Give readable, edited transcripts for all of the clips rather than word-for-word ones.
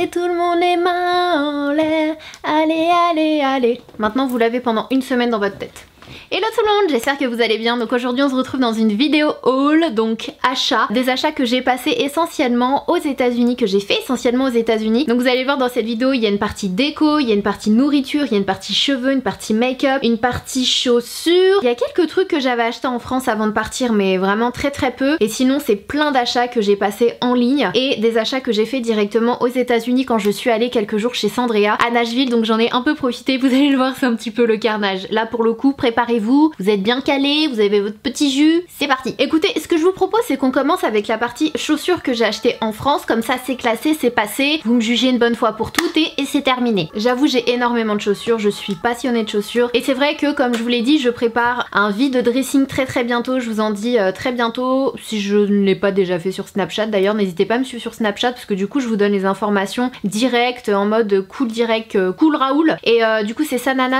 allez, tout le monde les mains en l'air. Allez, allez, allez. Maintenant vous l'avez pendant une semaine dans votre tête. Hello tout le monde, j'espère que vous allez bien. Donc aujourd'hui on se retrouve dans une vidéo haul, donc achat. Des achats que j'ai passés essentiellement aux États-Unis, que j'ai fait essentiellement aux États-Unis. Donc vous allez voir dans cette vidéo, il y a une partie déco, il y a une partie nourriture, il y a une partie cheveux, une partie make-up, une partie chaussures. Il y a quelques trucs que j'avais achetés en France avant de partir, mais vraiment très peu. Et sinon c'est plein d'achats que j'ai passés en ligne et des achats que j'ai fait directement aux États-Unis quand je suis allée quelques jours chez Sandrea à Nashville. Donc j'en ai un peu profité, vous allez le voir, c'est un petit peu le carnage. Là pour le coup, préparez-vous, vous êtes bien calés, vous avez votre petit jus, c'est parti. Écoutez, ce que je vous propose c'est qu'on commence avec la partie chaussures que j'ai acheté en France, comme ça c'est classé, c'est passé, vous me jugez une bonne fois pour toutes et c'est terminé. J'avoue j'ai énormément de chaussures, je suis passionnée de chaussures et c'est vrai que comme je vous l'ai dit, je prépare un vide dressing très bientôt, je vous en dis très bientôt, si je ne l'ai pas déjà fait sur Snapchat d'ailleurs, n'hésitez pas à me suivre sur Snapchat parce que du coup je vous donne les informations directes en mode cool direct, cool Raoul, et du coup c'est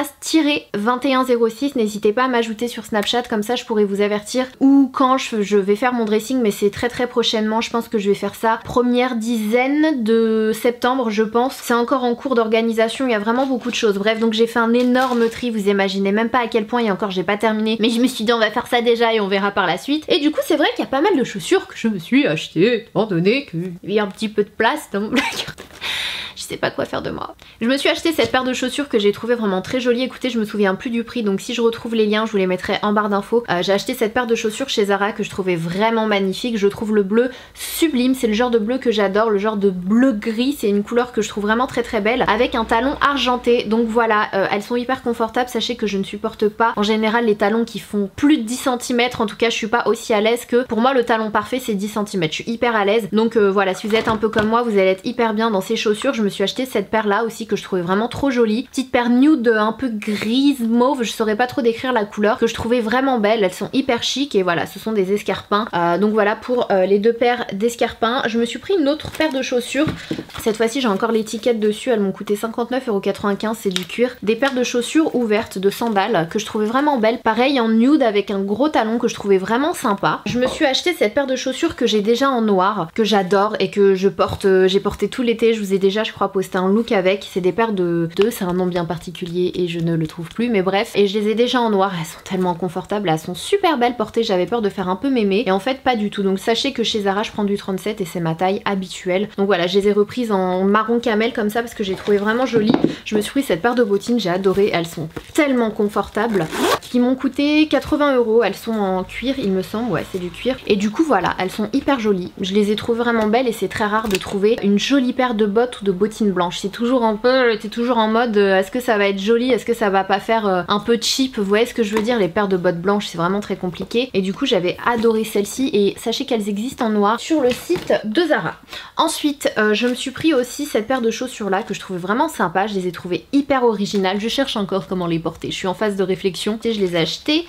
Sananas-2106, n'hésitez pas à m'ajouter sur Snapchat, comme ça je pourrai vous avertir ou quand je vais faire mon dressing, mais c'est très prochainement, je pense que je vais faire ça première dizaine de septembre je pense, c'est encore en cours d'organisation, il y a vraiment beaucoup de choses, bref donc j'ai fait un énorme tri, vous imaginez même pas à quel point, et encore j'ai pas terminé, mais je me suis dit on va faire ça déjà et on verra par la suite. Et du coup c'est vrai qu'il y a pas mal de chaussures que je me suis achetées étant donné qu'il y a un petit peu de place dans mon placard. Je sais pas quoi faire de moi. Je me suis acheté cette paire de chaussures que j'ai trouvé vraiment très jolie. Écoutez, je me souviens plus du prix, donc si je retrouve les liens je vous les mettrai en barre d'infos. J'ai acheté cette paire de chaussures chez Zara que je trouvais vraiment magnifique. Je trouve le bleu sublime, c'est le genre de bleu que j'adore, le genre de bleu gris, c'est une couleur que je trouve vraiment très belle, avec un talon argenté. Donc voilà, elles sont hyper confortables. Sachez que je ne supporte pas en général les talons qui font plus de 10 cm, en tout cas je suis pas aussi à l'aise que, pour moi le talon parfait c'est 10 cm, je suis hyper à l'aise. Donc voilà, si vous êtes un peu comme moi vous allez être hyper bien dans ces chaussures. Je me suis acheté cette paire là aussi que je trouvais vraiment trop jolie, petite paire nude un peu grise mauve, je saurais pas trop décrire la couleur, que je trouvais vraiment belle. Elles sont hyper chic et voilà, ce sont des escarpins. Donc voilà pour les deux paires d'escarpins. Je me suis pris une autre paire de chaussures, cette fois-ci j'ai encore l'étiquette dessus, elles m'ont coûté 59,95 €, c'est du cuir. Des paires de chaussures ouvertes, de sandales, que je trouvais vraiment belles, pareil en nude avec un gros talon que je trouvais vraiment sympa. Je me suis acheté cette paire de chaussures que j'ai déjà en noir, que j'adore et que je porte, j'ai porté tout l'été, je vous ai déjà je crois posté un look avec, c'est des paires de deux, c'est un nom bien particulier et je ne le trouve plus, mais bref, et je les ai déjà en noir, elles sont tellement confortables, elles sont super belles portées, j'avais peur de faire un peu mémé et en fait pas du tout. Donc sachez que chez Zara je prends du 37 et c'est ma taille habituelle. Donc voilà, je les ai reprises en marron camel comme ça parce que j'ai trouvé vraiment jolies. Je me suis pris cette paire de bottines, j'ai adoré, elles sont tellement confortables, qui m'ont coûté 80 €, elles sont en cuir il me semble, ouais c'est du cuir, et du coup voilà, elles sont hyper jolies, je les ai trouvées vraiment belles et c'est très rare de trouver une jolie paire de bottes ou de bottines blanches. C'est toujours un peu, t'es toujours en mode est-ce que ça va être joli, est-ce que ça va pas faire un peu cheap, vous voyez ce que je veux dire, les paires de bottes blanches c'est vraiment très compliqué, et du coup j'avais adoré celle-ci et sachez qu'elles existent en noir sur le site de Zara. Ensuite je me suis pris aussi cette paire de chaussures là que je trouvais vraiment sympa, je les ai trouvées hyper originales, je cherche encore comment les porter, je suis en phase de réflexion, et je les ai achetées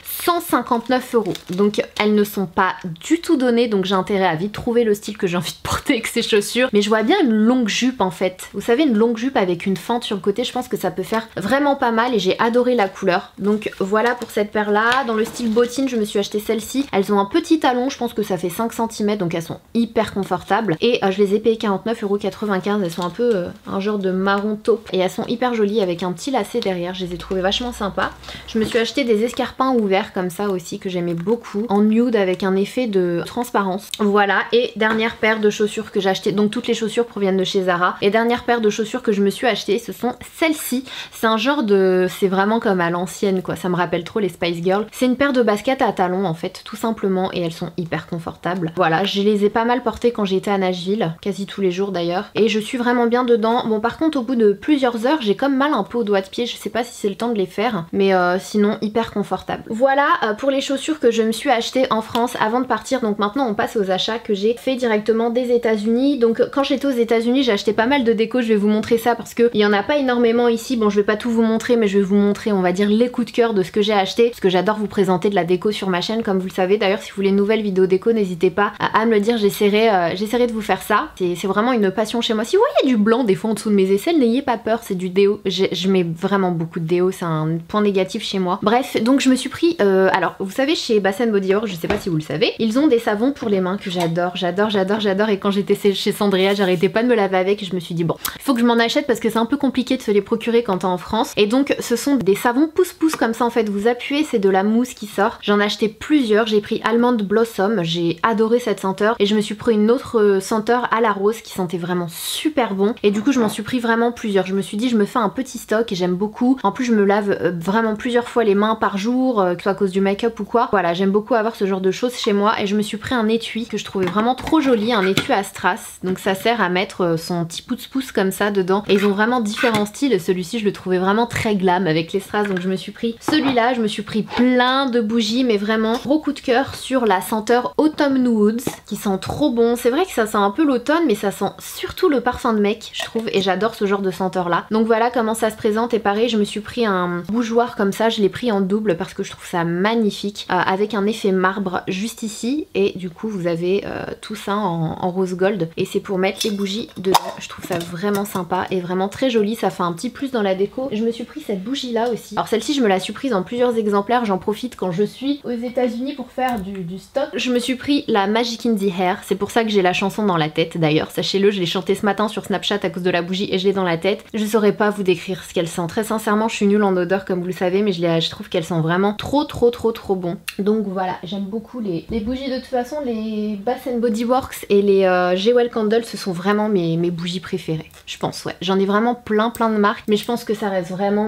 159 €, donc elles ne sont pas du tout données, donc j'ai intérêt à vite trouver le style que j'ai envie de porter avec ces chaussures, mais je vois bien une longue jupe en fait, vous savez une longue jupe avec une fente sur le côté, je pense que ça peut faire vraiment pas mal et j'ai adoré la couleur. Donc voilà pour cette paire là. Dans le style bottine je me suis acheté celle-ci, elles ont un petit talon, je pense que ça fait 5 cm, donc elles sont hyper confortables et je les ai payées 49,95 €, elles sont un peu un genre de marron taupe et elles sont hyper jolies avec un petit lacet derrière, je les ai trouvées vachement sympas. Je me suis acheté des escarpins ouverts comme ça aussi que j'aimais beaucoup, en nude avec un effet de transparence. Voilà, et dernière paire de chaussures que j'ai acheté, donc toutes les chaussures proviennent de chez Zara, et dernière paire de chaussures que je me suis acheté, ce sont celles-ci. C'est un genre de... c'est vraiment comme à l'ancienne quoi, ça me rappelle trop les Spice Girls. C'est une paire de baskets à talons en fait, tout simplement, et elles sont hyper confortables. Voilà, je les ai pas mal portées quand j'étais à Nashville, quasi tous les jours d'ailleurs, et je suis vraiment bien dedans. Bon par contre au bout de plusieurs heures, j'ai comme mal un peu aux doigts de pied, je sais pas si c'est le temps de les faire, mais sinon hyper confortable. Voilà pour les chaussures que je me suis achetées en France avant de partir. Donc maintenant on passe aux achats que j'ai fait directement des États-Unis. Donc quand j'étais aux États-Unis j'ai acheté pas mal de déco, je vais vous montrer ça parce qu'il y en a pas énormément ici. Bon je vais pas tout vous montrer mais je vais vous montrer on va dire les coups de cœur de ce que j'ai acheté, parce que j'adore vous présenter de la déco sur ma chaîne comme vous le savez. D'ailleurs si vous voulez une nouvelle vidéo déco n'hésitez pas à me le dire, j'essaierai de vous faire ça. C'est vraiment une passion chez moi. Si vous voyez du blanc des fois en dessous de mes aisselles, n'ayez pas peur, c'est du déo. Je mets vraiment beaucoup de déo, c'est un point négatif chez moi. Bref, Bref, donc je me suis pris, alors vous savez chez Bath Body Works, je sais pas si vous le savez, ils ont des savons pour les mains que j'adore, et quand j'étais chez Sandrea, j'arrêtais pas de me laver avec et je me suis dit bon, il faut que je m'en achète parce que c'est un peu compliqué de se les procurer quand t'es en France. Et donc ce sont des savons pouce-pouce comme ça en fait, vous appuyez, c'est de la mousse qui sort. J'en ai acheté plusieurs, j'ai pris Almond Blossom, j'ai adoré cette senteur et je me suis pris une autre senteur à la rose qui sentait vraiment super bon et du coup je m'en suis pris vraiment plusieurs. Je me suis dit je me fais un petit stock et j'aime beaucoup. En plus je me lave vraiment plusieurs fois les mains par jour, que ce soit à cause du make-up ou quoi. Voilà, j'aime beaucoup avoir ce genre de choses chez moi et je me suis pris un étui que je trouvais vraiment trop joli, un étui à strass. Donc ça sert à mettre son petit pouce-pouce comme ça dedans. Et ils ont vraiment différents styles. Celui-ci je le trouvais vraiment très glam avec les strass, donc je me suis pris celui-là. Je me suis pris plein de bougies, mais vraiment gros coup de cœur sur la senteur Autumn Woods qui sent trop bon. C'est vrai que ça sent un peu l'automne, mais ça sent surtout le parfum de mec, je trouve, et j'adore ce genre de senteur là. Donc voilà comment ça se présente. Et pareil, je me suis pris un bougeoir comme ça, je l'ai pris en double parce que je trouve ça magnifique, avec un effet marbre juste ici, et du coup vous avez tout ça en rose gold et c'est pour mettre les bougies dedans. Je trouve ça vraiment sympa et vraiment très joli, ça fait un petit plus dans la déco. Je me suis pris cette bougie là aussi. Alors celle-ci je me la suis prise en plusieurs exemplaires, j'en profite quand je suis aux États-Unis pour faire du stock. Je me suis pris la Magic in the Hair, c'est pour ça que j'ai la chanson dans la tête d'ailleurs, sachez-le, je l'ai chantée ce matin sur Snapchat à cause de la bougie et je l'ai dans la tête. Je saurais pas vous décrire ce qu'elle sent, très sincèrement je suis nulle en odeur comme vous le savez, mais je trouve qu'elle sent vraiment trop bon. Donc voilà, j'aime beaucoup les bougies. De toute façon les Bath Body Works et les Jewel Candle, ce sont vraiment mes bougies préférées, je pense. Ouais, j'en ai vraiment plein de marques, mais je pense que ça reste vraiment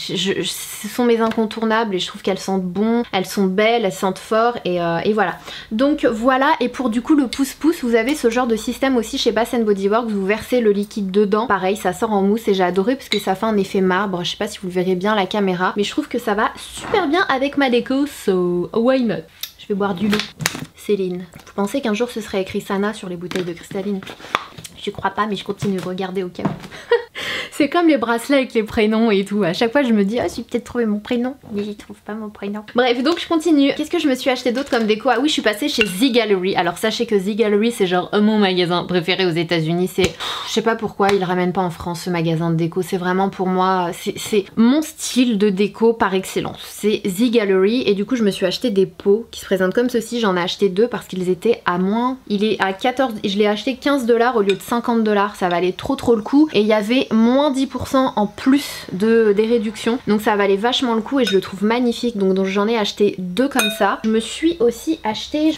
ce sont mes incontournables et je trouve qu'elles sentent bon, elles sont belles, elles sentent fort et voilà. Donc voilà, et pour du coup le pouce-pouce, vous avez ce genre de système aussi chez Bath Body Works, vous versez le liquide dedans, pareil ça sort en mousse et j'ai adoré parce que ça fait un effet marbre. Je sais pas si vous le verrez bien à la caméra, mais je trouve que ça va super bien avec ma déco, so why not. Je vais boire du lait. Céline. Vous pensez qu'un jour ce serait écrit Sana sur les bouteilles de cristalline? Je crois pas, mais je continue de regarder au cas où. C'est comme les bracelets avec les prénoms et tout. À chaque fois je me dis, ah j'ai peut-être trouvé mon prénom, mais j'y trouve pas mon prénom. Bref, donc je continue. Qu'est-ce que je me suis acheté d'autre comme déco? Ah oui, je suis passée chez The Gallery. Alors sachez que The Gallery c'est genre mon magasin préféré aux États-Unis. C'est, je sais pas pourquoi ils le ramènent pas en France ce magasin de déco. C'est vraiment pour moi, c'est mon style de déco par excellence. C'est The Gallery et du coup je me suis acheté des pots qui se présentent comme ceci. J'en ai acheté deux parce qu'ils étaient à moins. Il est à 14, je l'ai acheté 15 $ au lieu de 50 $. Ça valait trop le coup et il y avait moins 10% en plus des réductions, donc ça valait vachement le coup et je le trouve magnifique. Donc j'en ai acheté deux comme ça. Je me suis aussi acheté,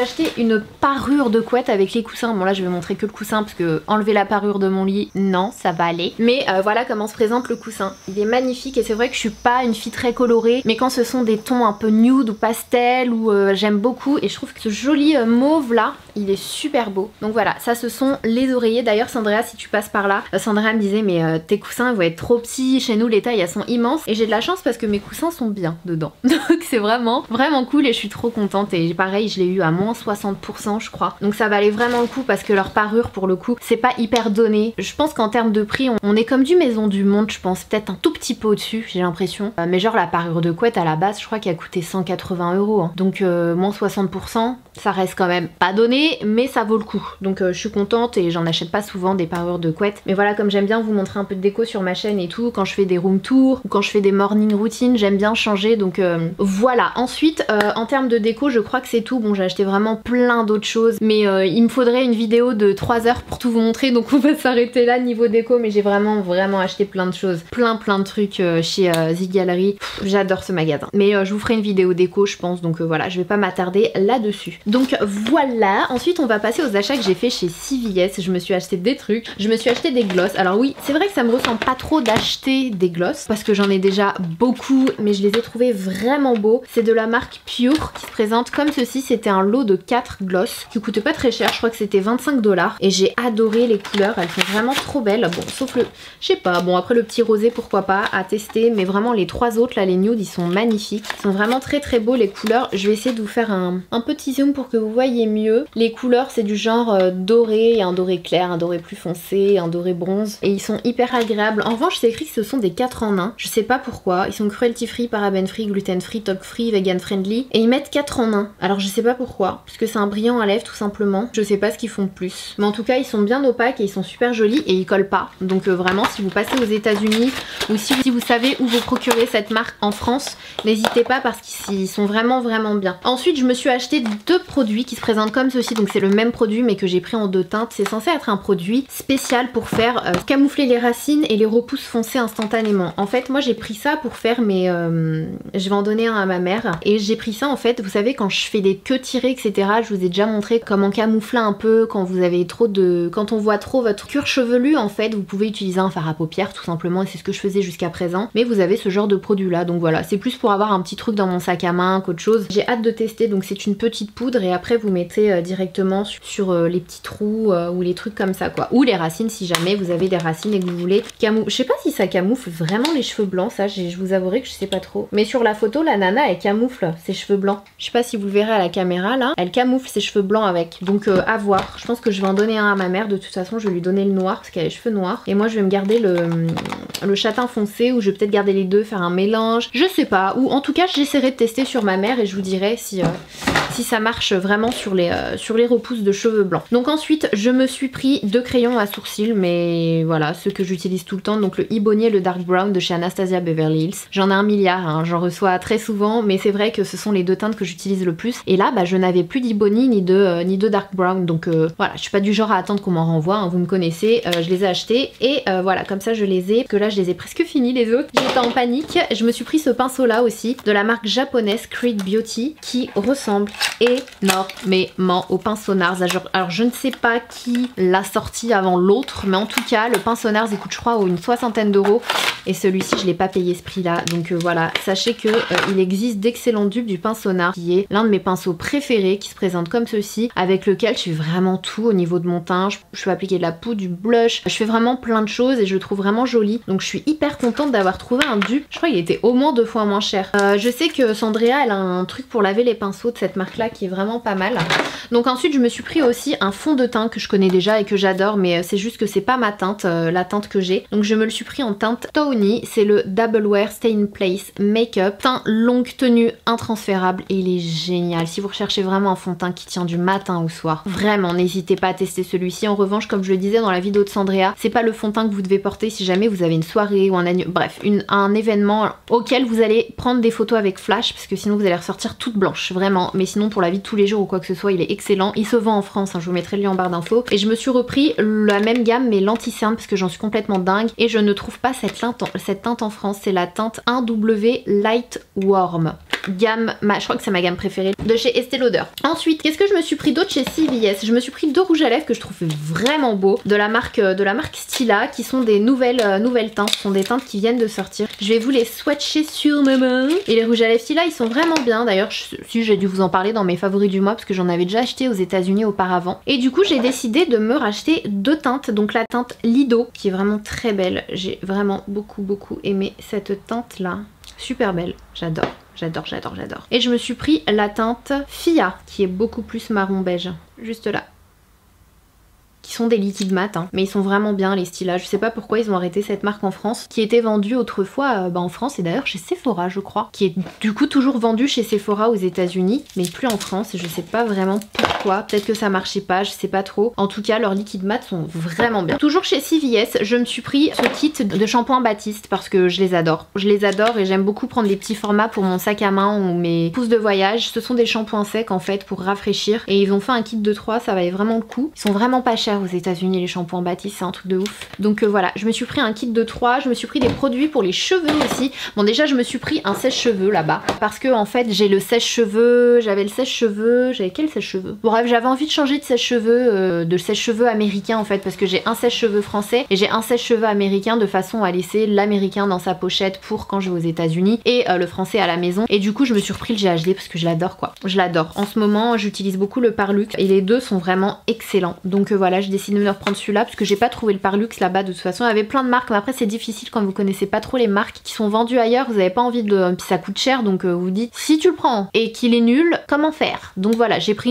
une parure de couette avec les coussins. Bon là je vais montrer que le coussin parce que enlever la parure de mon lit, non ça va aller, mais voilà comment se présente le coussin. Il est magnifique et c'est vrai que je suis pas une fille très colorée, mais quand ce sont des tons un peu nude ou pastel ou j'aime beaucoup, et je trouve que ce joli mauve là il est super beau. Donc voilà, ça ce sont les oreillers. D'ailleurs Sandrea, si tu passes par là, Sandrea me disait mais tes coussins ils vont être trop petits, chez nous les tailles elles sont immenses, et j'ai de la chance parce que mes coussins sont bien dedans. Donc c'est vraiment cool et je suis trop contente. Et pareil je l'ai eu à moins 60% je crois, donc ça valait vraiment le coup parce que leur parure pour le coup c'est pas hyper donné. Je pense qu'en termes de prix on est comme du Maison du Monde, je pense, peut-être un tout petit peu au-dessus j'ai l'impression, mais genre la parure de couette à la base je crois qu'elle a coûté 180 €, hein. Donc moins 60% ça reste quand même pas donné, mais ça vaut le coup. Donc je suis contente et j'en achète pas souvent des parures de couette, mais voilà, comme j'aime bien vous montrer un peu de déco sur ma chaîne et tout, quand je fais des room tours ou quand je fais des morning routines, j'aime bien changer, donc voilà. Ensuite en termes de déco je crois que c'est tout. Bon j'ai acheté vraiment plein d'autres choses, mais il me faudrait une vidéo de 3 heures pour tout vous montrer, donc on va s'arrêter là niveau déco. Mais j'ai vraiment acheté plein de choses, plein de trucs chez The Gallery. J'adore ce magasin, mais je vous ferai une vidéo déco je pense, donc voilà, je vais pas m'attarder là-dessus. Donc voilà, ensuite on va passer aux achats que j'ai fait chez CVS. Je me suis acheté des trucs, je me suis acheté des gloss. Alors oui, c'est vrai que ça me ressemble pas trop d'acheter des gloss parce que j'en ai déjà beaucoup, mais je les ai trouvés vraiment beaux. C'est de la marque Pure qui se présente comme ceci. C'était un lot de 4 gloss qui coûtait pas très cher, je crois que c'était 25 $, et j'ai adoré les couleurs, elles sont vraiment trop belles. Bon sauf le, je sais pas, bon après le petit rosé pourquoi pas à tester, mais vraiment les trois autres là, les nudes, ils sont magnifiques, ils sont vraiment très beaux les couleurs. Je vais essayer de vous faire un petit zoom pour que vous voyez mieux. Les couleurs c'est du genre doré, un doré clair, un doré plus foncé, un doré bronze. Et ils sont hyper agréables. En revanche c'est écrit que ce sont des 4 en 1. Je sais pas pourquoi. Ils sont cruelty free, paraben free, gluten free, talc free, vegan friendly. Et ils mettent 4 en 1. Alors je sais pas pourquoi. Parce que c'est un brillant à lèvres tout simplement. Je sais pas ce qu'ils font de plus. Mais en tout cas ils sont bien opaques et ils sont super jolis et ils collent pas. Donc vraiment si vous passez aux États-Unis ou si vous savez où vous procurez cette marque en France, n'hésitez pas parce qu'ils sont vraiment bien. Ensuite je me suis acheté 2 produits qui se présentent comme ceci. Donc c'est le même produit mais que j'ai pris en 2 teintes. C'est censé être un produit spécial pour faire camoufler les racines et les repousses foncées instantanément. En fait moi j'ai pris ça pour faire mes... je vais en donner un à ma mère. Et j'ai pris ça en fait, vous savez quand je fais des queues tirées etc. Je vous ai déjà montré comment camoufler un peu quand vous avez trop de... Quand on voit trop votre cuir chevelu en fait, vous pouvez utiliser un fard à paupières tout simplement et c'est ce que je faisais jusqu'à présent. Mais vous avez ce genre de produit là, donc voilà, c'est plus pour avoir un petit truc dans mon sac à main qu'autre chose. J'ai hâte de tester, donc c'est une petite poudre et après vous mettez directement sur les petits trous ou les trucs comme ça quoi. Ou les racines si jamais vous avez des racines et que vous voulez camoufler. Je sais pas si ça camoufle vraiment les cheveux blancs, ça je vous avouerai que je sais pas trop. Mais sur la photo la nana elle camoufle ses cheveux blancs. Je sais pas si vous le verrez à la caméra là, elle camoufle ses cheveux blancs avec. Donc à voir, je pense que je vais en donner un à ma mère, de toute façon je vais lui donner le noir parce qu'elle a les cheveux noirs. Et moi je vais me garder le châtain foncé ou je vais peut-être garder les deux, faire un mélange, je sais pas. Ou en tout cas j'essaierai de tester sur ma mère et je vous dirai si ça marche vraiment sur les repousses de cheveux blancs. Donc ensuite je me suis pris 2 crayons à sourcils, mais voilà, ceux que j'utilise tout le temps, donc le Ebony et le Dark Brown de chez Anastasia Beverly Hills. J'en ai 1 milliard, hein, j'en reçois très souvent, mais c'est vrai que ce sont les 2 teintes que j'utilise le plus. Et là bah, je n'avais plus d'Ebony ni de Dark Brown, donc voilà, je suis pas du genre à attendre qu'on m'en renvoie, hein, vous me connaissez, je les ai achetés et voilà, comme ça je les ai, parce que là je les ai presque finis les autres, j'étais en panique. Je me suis pris ce pinceau là aussi, de la marque japonaise Creed Beauty, qui ressemble énormément au pinceau NARS. Alors je ne sais pas qui l'a sorti avant l'autre, mais en tout cas le pinceau NARS il coûte je crois une 60aine d'euros et celui-ci je l'ai pas payé ce prix là. Donc voilà, sachez que il existe d'excellents dupes du pinceau NARS, qui est l'un de mes pinceaux préférés, qui se présente comme ceci, avec lequel je fais vraiment tout au niveau de mon teint. Je peux appliquer de la poudre, du blush, je fais vraiment plein de choses et je le trouve vraiment joli. Donc je suis hyper contente d'avoir trouvé un dupe. Je crois qu'il était au moins 2 fois moins cher. Je sais que Sandrea elle a un truc pour laver les pinceaux de cette marque là qui est vraiment pas mal. Donc ensuite je me suis pris aussi un fond de teint que je connais déjà et que j'adore, mais c'est juste que c'est pas ma teinte, la teinte que j'ai. Donc je me le suis pris en teinte Tawny, c'est le Double Wear Stay in Place Makeup, teint longue tenue intransférable et il est génial. Si vous recherchez vraiment un fond de teint qui tient du matin au soir, vraiment n'hésitez pas à tester celui-ci. En revanche, comme je le disais dans la vidéo de Sandrea, c'est pas le fond de teint que vous devez porter si jamais vous avez une soirée ou un événement auquel vous allez prendre des photos avec flash, parce que sinon vous allez ressortir toute blanche, vraiment. Mais sinon pour la vie de tous les jours ou quoi que ce soit, il est excellent. Il se vend en France, hein, je vous mettrai le lien en barre d'infos. Et je me suis repris la même gamme mais lenti-cerne parce que j'en suis complètement dingue et je ne trouve pas cette teinte en France. C'est la teinte 1W Light Warm. Gamme, je crois que c'est ma gamme préférée de chez Estée Lauder. Ensuite, qu'est-ce que je me suis pris d'autre chez CVS? Je me suis pris 2 rouges à lèvres que je trouve vraiment beaux de la marque Stila, qui sont des nouvelles teintes. Ce sont des teintes qui viennent de sortir. Je vais vous les swatcher sur ma main. Et les rouges à lèvres Stila, ils sont vraiment bien. D'ailleurs, si j'ai dû vous en parler dans mes favoris du mois parce que j'en avais déjà acheté aux États-Unis auparavant. Et du coup, j'ai décidé de me racheter 2 teintes. Donc la teinte Lido, qui est vraiment très belle. J'ai vraiment beaucoup aimé cette teinte là. Super belle, j'adore. Et je me suis pris la teinte Fia, qui est beaucoup plus marron beige, juste là. Qui sont des liquides mat, hein. Mais ils sont vraiment bien les Stila. Je sais pas pourquoi ils ont arrêté cette marque en France, qui était vendue autrefois en France et d'ailleurs chez Sephora je crois, qui est du coup toujours vendue chez Sephora aux États-Unis, mais plus en France et je sais pas vraiment pourquoi. Peut-être que ça marchait pas, je sais pas trop. En tout cas leurs liquides mat sont vraiment bien. Toujours chez CVS, je me suis pris ce kit de shampoing Baptiste parce que je les adore. Je les adore et j'aime beaucoup prendre des petits formats pour mon sac à main ou mes pousses de voyage. Ce sont des shampoings secs en fait pour rafraîchir et ils ont fait un kit de 3, ça valait vraiment le coup. Ils sont vraiment pas chers aux États-Unis les shampoings Baptiste, c'est un truc de ouf. Donc voilà, je me suis pris un kit de 3, je me suis pris des produits pour les cheveux aussi. Bon déjà je me suis pris un sèche-cheveux là-bas parce que en fait j'ai le sèche-cheveux, j'avais quel sèche-cheveux? Bon bref, j'avais envie de changer de sèche-cheveux américain en fait parce que j'ai un sèche-cheveux français et j'ai un sèche-cheveux américain de façon à laisser l'américain dans sa pochette pour quand je vais aux États-Unis et le français à la maison. Et du coup je me suis repris le GHD parce que je l'adore quoi. Je l'adore. En ce moment j'utilise beaucoup le Parlux et les deux sont vraiment excellents. Donc voilà, je décide de me reprendre celui-là parce que j'ai pas trouvé le Parlux là-bas de toute façon. Il y avait plein de marques mais après c'est difficile quand vous connaissez pas trop les marques qui sont vendues ailleurs, vous avez pas envie de... Puis ça coûte cher donc vous dites si tu le prends et qu'il est nul, comment faire? Donc voilà, j'ai pris une valeur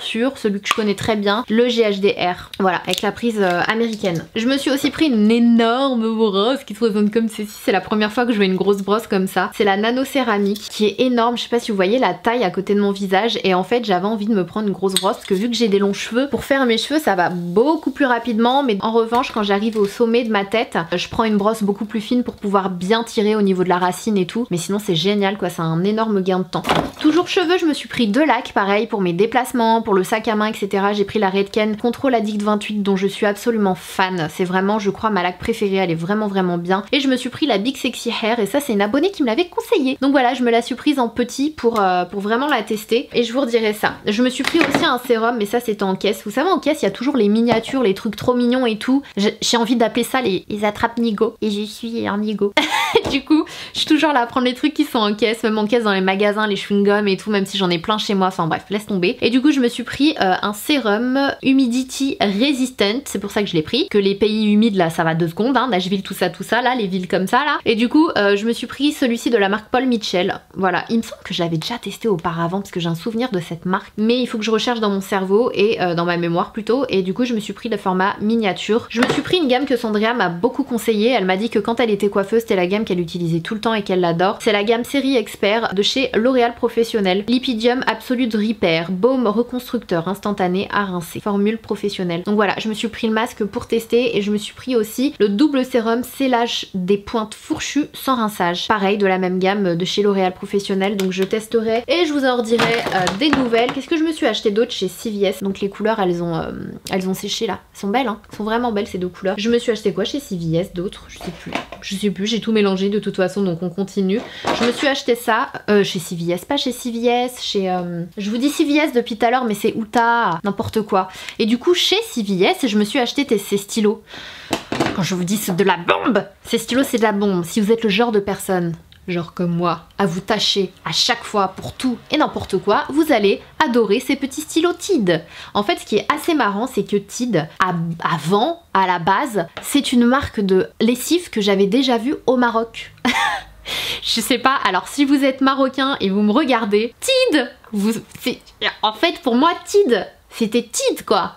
sûr, celui que je connais très bien, le GHDR. Voilà, avec la prise américaine. Je me suis aussi pris une énorme brosse qui se présente comme ceci. C'est la première fois que je vois une grosse brosse comme ça. C'est la nano céramique qui est énorme. Je sais pas si vous voyez la taille à côté de mon visage. Et en fait, j'avais envie de me prendre une grosse brosse parce que vu que j'ai des longs cheveux, pour faire mes cheveux, ça va beaucoup plus rapidement. Mais en revanche, quand j'arrive au sommet de ma tête, je prends une brosse beaucoup plus fine pour pouvoir bien tirer au niveau de la racine et tout. Mais sinon, c'est génial quoi. C'est un énorme gain de temps. Toujours cheveux, je me suis pris 2 lacs, pareil, pour mes déplacements, pour le sac à main, etc. J'ai pris la Redken Control Addict 28 dont je suis absolument fan. C'est vraiment, je crois, ma laque préférée. Elle est vraiment bien. Et je me suis pris la Big Sexy Hair et ça, c'est une abonnée qui me l'avait conseillé. Donc voilà, je me la suis prise en petit pour vraiment la tester et je vous redirai ça. Je me suis pris aussi un sérum, mais ça, c'était en caisse. Vous savez, en caisse, il y a toujours les miniatures, les trucs trop mignons et tout. J'ai envie d'appeler ça les attrape-nigo. Et je suis un nigo. Du coup, je suis toujours là à prendre les trucs qui sont en caisse, même en caisse dans les magasins, les chewing-gums et tout, même si j'en ai plein chez moi. Enfin bref, laisse tomber. Et du coup, je me suis pris un sérum Humidity Resistant. C'est pour ça que je l'ai pris. Que les pays humides, là, ça va 2 secondes. Hein. Nashville, tout ça, là, les villes comme ça, là. Et du coup, je me suis pris celui-ci de la marque Paul Mitchell. Voilà, il me semble que je l'avais déjà testé auparavant parce que j'ai un souvenir de cette marque. Mais il faut que je recherche dans mon cerveau et dans ma mémoire plutôt. Et du coup, je me suis pris le format miniature. Je me suis pris une gamme que Sandria m'a beaucoup conseillé. Elle m'a dit que quand elle était coiffeuse, c'était la gamme qu'elle utilisait tout le temps et qu'elle l'adore. C'est la gamme série expert de chez L'Oréal Professionnel. Lipidium Absolute Repair, baume reconstructeur instantané à rincer. Formule professionnelle. Donc voilà, je me suis pris le masque pour tester et je me suis pris aussi le double sérum Sellage des pointes fourchues sans rinçage. Pareil, de la même gamme de chez L'Oréal Professionnel. Donc je testerai et je vous en redirai des nouvelles. Qu'est-ce que je me suis acheté d'autre chez CVS? Donc les couleurs, elles ont séché là. Elles sont belles, hein. Elles sont vraiment belles ces 2 couleurs. Je me suis acheté quoi chez CVS d'autres? Je sais plus, j'ai tout mélangé de toute façon, donc on continue. Je me suis acheté ça chez CVS, pas chez CVS, chez... Je vous dis CVS depuis tout à l'heure, mais c'est Ulta, n'importe quoi. Et du coup, chez CVS, je me suis acheté ces stylos. Quand je vous dis c'est de la bombe, ces stylos c'est de la bombe. Si vous êtes le genre de personne, genre comme moi, à vous tâcher à chaque fois pour tout et n'importe quoi, vous allez adorer ces petits stylos Tide. En fait, ce qui est assez marrant, c'est que Tide, avant, à la base, c'est une marque de lessive que j'avais déjà vue au Maroc. Je sais pas, alors si vous êtes marocain et vous me regardez, Tide, en fait pour moi Tide, c'était Tide quoi.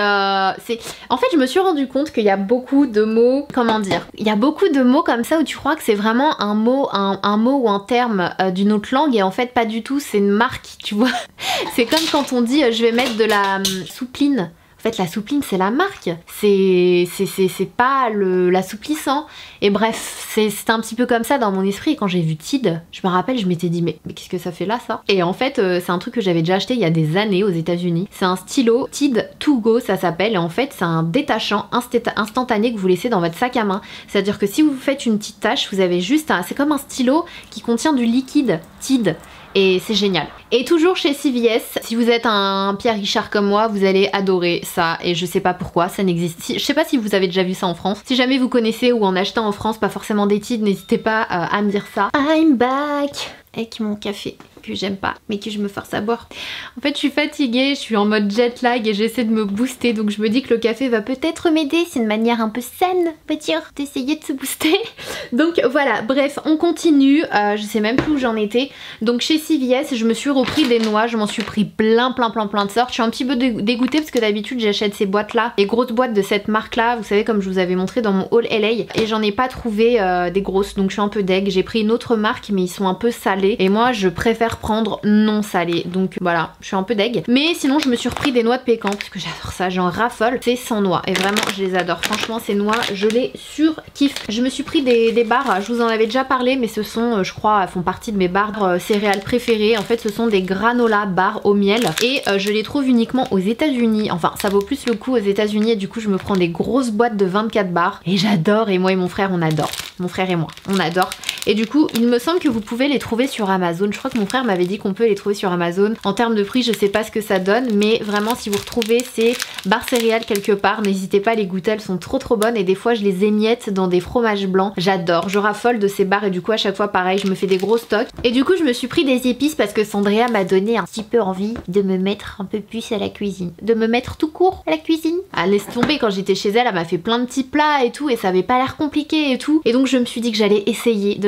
En fait je me suis rendu compte qu'il y a beaucoup de mots, comment dire, il y a beaucoup de mots comme ça où tu crois que c'est vraiment un mot ou un terme d'une autre langue et en fait pas du tout, c'est une marque, tu vois. C'est comme quand on dit je vais mettre de la soupline. En fait la soupline c'est la marque, c'est pas l'assouplissant. Et bref, c'est un petit peu comme ça dans mon esprit. Et quand j'ai vu Tide, je me rappelle, je m'étais dit mais qu'est-ce que ça fait là ça? Et en fait c'est un truc que j'avais déjà acheté il y a des années aux États-Unis. C'est un stylo Tide To Go ça s'appelle et en fait c'est un détachant instantané que vous laissez dans votre sac à main. C'est-à-dire que si vous faites une petite tâche, vous avez juste c'est comme un stylo qui contient du liquide Tide. Et c'est génial. Et toujours chez CVS, si vous êtes un Pierre Richard comme moi, vous allez adorer ça. Et je sais pas pourquoi, ça n'existe. Je sais pas si vous avez déjà vu ça en France. Si jamais vous connaissez ou en achetant en France, pas forcément des Tide, n'hésitez pas à me dire ça. I'm back avec mon café que j'aime pas mais que je me force à boire. En fait je suis fatiguée, je suis en mode jet lag et j'essaie de me booster donc je me dis que le café va peut-être m'aider, c'est une manière un peu saine on va dire d'essayer de se booster. Donc voilà, bref on continue, je sais même plus où j'en étais. Donc chez CVS je me suis repris des noix, je m'en suis pris plein de sortes. Je suis un petit peu dégoûtée parce que d'habitude j'achète ces boîtes là, les grosses boîtes de cette marque là, vous savez comme je vous avais montré dans mon haul LA et j'en ai pas trouvé des grosses donc je suis un peu deg. J'ai pris une autre marque mais ils sont un peu salés et moi je préfère prendre non salé donc voilà je suis un peu deg. Mais sinon je me suis repris des noix de pécan parce que j'adore ça, j'en raffole. C'est sans noix et vraiment je les adore, franchement ces noix je les surkiffe. Je me suis pris des barres, je vous en avais déjà parlé mais ce sont je crois font partie de mes barres céréales préférées. En fait ce sont des granola barres au miel et je les trouve uniquement aux États-Unis, enfin ça vaut plus le coup aux États-Unis et du coup je me prends des grosses boîtes de 24 barres et j'adore. Et moi et mon frère on adore, mon frère et moi on adore. Et du coup il me semble que vous pouvez les trouver sur Amazon. Je crois que mon frère m'avait dit qu'on peut les trouver sur Amazon. En termes de prix je sais pas ce que ça donne mais vraiment si vous retrouvez ces barres céréales quelque part n'hésitez pas à les goûter, elles sont trop bonnes et des fois je les émiette dans des fromages blancs. J'adore, je raffole de ces barres et du coup à chaque fois pareil je me fais des gros stocks. Et du coup je me suis pris des épices parce que Sandria m'a donné un petit peu envie de me mettre un peu plus à la cuisine, de me mettre tout court à la cuisine. Ah laisse tomber, quand j'étais chez elle elle m'a fait plein de petits plats et tout et ça avait pas l'air compliqué et tout et donc je me suis dit que j'allais essayer de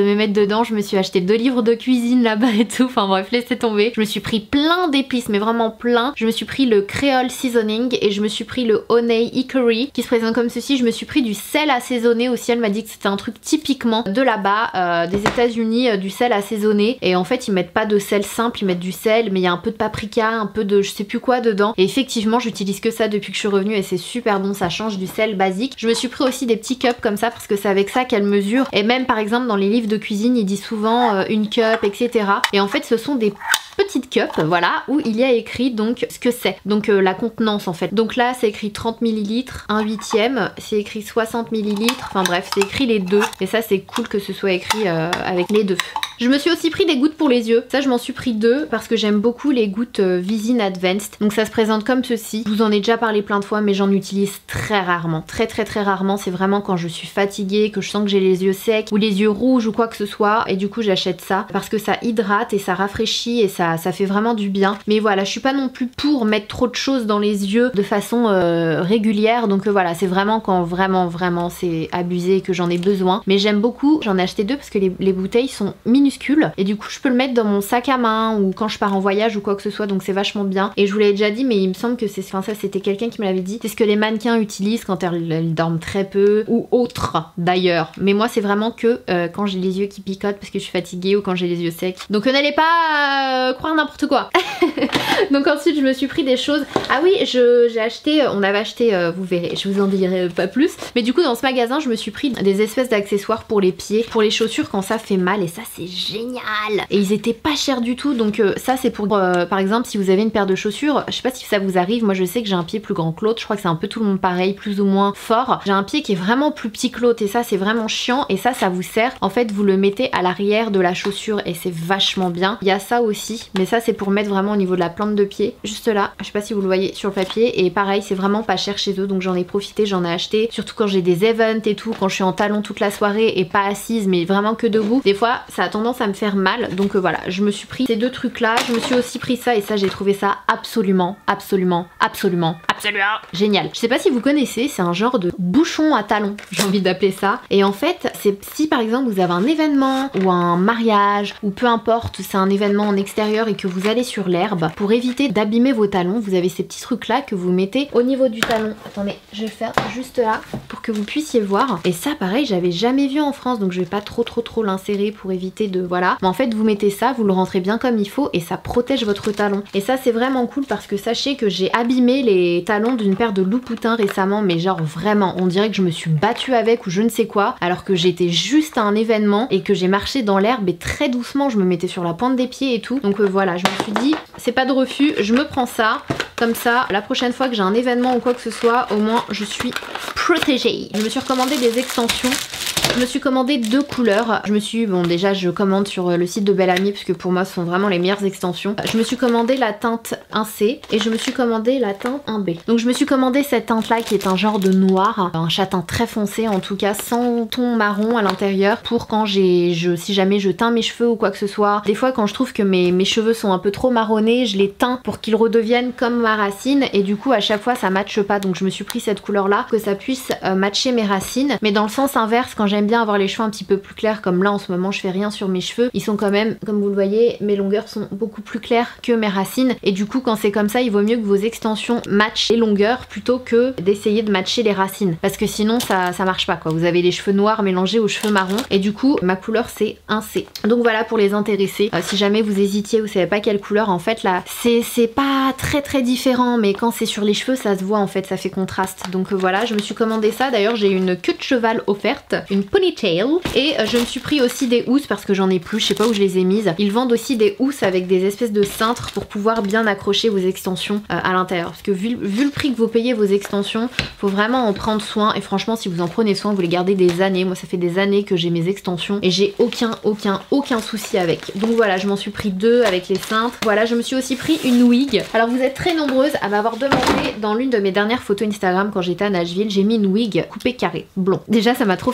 me mettre dedans. Je me suis acheté 2 livres de cuisine là-bas et tout, enfin bref, laissez tomber. Je me suis pris plein d'épices, mais vraiment plein. Je me suis pris le Creole Seasoning et je me suis pris le Honey Hickory qui se présente comme ceci. Je me suis pris du sel assaisonné aussi, elle m'a dit que c'était un truc typiquement de là-bas, des États-Unis, du sel assaisonné. Et en fait ils mettent pas de sel simple, ils mettent du sel, mais il y a un peu de paprika, un peu de je sais plus quoi dedans. Et effectivement j'utilise que ça depuis que je suis revenue et c'est super bon, ça change du sel basique. Je me suis pris aussi des petits cups comme ça parce que c'est avec ça qu'elle mesure. Et même par exemple dans les livres de cuisine ils disent souvent une cup, etc. Et en fait ce sont des petites cups, voilà, où il y a écrit donc ce que c'est, donc la contenance en fait. Donc là c'est écrit 30 ml, 1/8, c'est écrit 60 ml, enfin bref c'est écrit les deux et ça c'est cool que ce soit écrit avec les deux. Je me suis aussi pris des gouttes pour les yeux, ça je m'en suis pris 2 parce que j'aime beaucoup les gouttes Visin Advanced. Donc ça se présente comme ceci, je vous en ai déjà parlé plein de fois mais j'en utilise très rarement, très rarement. C'est vraiment quand je suis fatiguée, que je sens que j'ai les yeux secs ou les yeux rouges ou quoi que ce soit, et du coup j'achète ça parce que ça hydrate et ça rafraîchit et ça fait vraiment du bien. Mais voilà, je suis pas non plus pour mettre trop de choses dans les yeux de façon régulière, donc voilà, c'est vraiment quand vraiment c'est abusé et que j'en ai besoin. Mais j'aime beaucoup, j'en ai acheté 2 parce que les bouteilles sont minuscules et du coup je peux le mettre dans mon sac à main ou quand je pars en voyage ou quoi que ce soit, donc c'est vachement bien. Et je vous l'ai déjà dit mais il me semble que c'est, enfin ça c'était quelqu'un qui me l'avait dit, c'est ce que les mannequins utilisent quand elles dorment très peu ou autres d'ailleurs. Mais moi c'est vraiment que quand j'ai les yeux qui picotent parce que je suis fatiguée ou quand j'ai les yeux secs. Donc n'allez pas croire n'importe quoi. Donc ensuite je me suis pris des choses. Ah oui, j'ai acheté, on avait acheté, vous verrez, je vous en dirai pas plus. Mais du coup dans ce magasin je me suis pris des espèces d'accessoires pour les pieds, pour les chaussures quand ça fait mal, et ça c'est génial. Et ils étaient pas chers du tout, donc ça c'est pour par exemple si vous avez une paire de chaussures, je sais pas si ça vous arrive, moi je sais que j'ai un pied plus grand que l'autre, je crois que c'est un peu tout le monde pareil, plus ou moins fort. J'ai un pied qui est vraiment plus petit que l'autre et ça c'est vraiment chiant, et ça vous sert, en fait vous le mettez à l'arrière de la chaussure et c'est vachement bien. Il y a ça aussi, mais ça c'est pour mettre vraiment au niveau de la plante de pied, juste là, je sais pas si vous le voyez sur le papier, et pareil c'est vraiment pas cher chez eux, donc j'en ai profité, j'en ai acheté, surtout quand j'ai des events et tout, quand je suis en talons toute la soirée et pas assise mais vraiment que debout, des fois ça a tendance à me faire mal, donc voilà, je me suis pris ces 2 trucs là. Je me suis aussi pris ça et ça j'ai trouvé ça absolument génial. Je sais pas si vous connaissez, c'est un genre de bouchon à talons, j'ai envie d'appeler ça, et en fait c'est si par exemple vous avez un événement ou un mariage ou peu importe, c'est un événement en extérieur et que vous allez sur l'herbe, pour éviter d'abîmer vos talons, vous avez ces petits trucs là que vous mettez au niveau du talon. Attendez, je vais le faire juste là pour que vous puissiez voir, et ça pareil j'avais jamais vu en France, donc je vais pas trop l'insérer pour éviter de voilà, mais en fait vous mettez ça, vous le rentrez bien comme il faut et ça protège votre talon, et ça c'est vraiment cool parce que sachez que j'ai abîmé les talons d'une paire de Louboutin récemment, mais genre vraiment on dirait que je me suis battue avec ou je ne sais quoi, alors que j'étais juste à un événement et que j'ai marché dans l'herbe et très doucement je me mettais sur la pointe des pieds et tout, donc voilà, je me suis dit c'est pas de refus, je me prends ça, comme ça la prochaine fois que j'ai un événement ou quoi que ce soit, au moins je suis protégée. Je me suis recommandé des extensions. Je me suis commandé 2 couleurs. Je me suis, bon déjà je commande sur le site de Belle Amie parce que pour moi ce sont vraiment les meilleures extensions. Je me suis commandé la teinte 1C et je me suis commandé la teinte 1B. Donc je me suis commandé cette teinte là qui est un genre de noir, un châtain très foncé en tout cas, sans ton marron à l'intérieur, pour quand si jamais je teins mes cheveux ou quoi que ce soit. Des fois quand je trouve que mes cheveux sont un peu trop marronnés, je les teins pour qu'ils redeviennent comme ma racine, et du coup à chaque fois ça matche pas, donc je me suis pris cette couleur là, que ça puisse matcher mes racines, mais dans le sens inverse, quand j'aime bien avoir les cheveux un petit peu plus clairs, comme là en ce moment je fais rien sur mes cheveux, ils sont quand même, comme vous le voyez, mes longueurs sont beaucoup plus claires que mes racines, et du coup quand c'est comme ça il vaut mieux que vos extensions matchent les longueurs plutôt que d'essayer de matcher les racines, parce que sinon ça marche pas quoi, vous avez les cheveux noirs mélangés aux cheveux marrons, et du coup ma couleur c'est 1C. Donc voilà pour les intéressés, si jamais vous hésitiez, vous savez pas quelle couleur, en fait là c'est pas très différent, mais quand c'est sur les cheveux ça se voit en fait, ça fait contraste. Donc voilà, je me suis commandé ça, d'ailleurs j'ai une queue de cheval offerte, une ponytail, et je me suis pris aussi des housses parce que j'en ai plus, je sais pas où je les ai mises. Ils vendent aussi des housses avec des espèces de cintres pour pouvoir bien accrocher vos extensions à l'intérieur, parce que vu le prix que vous payez vos extensions, faut vraiment en prendre soin, et franchement si vous en prenez soin vous les gardez des années. Moi ça fait des années que j'ai mes extensions et j'ai aucun souci avec. Donc voilà, je m'en suis pris 2 avec les cintres. Voilà, je me suis aussi pris une wig. Alors vous êtes très nombreuses à m'avoir demandé dans l'une de mes dernières photos Instagram quand j'étais à Nashville, j'ai mis une wig coupée carré blond. Déjà ça m'a trop fait plaisir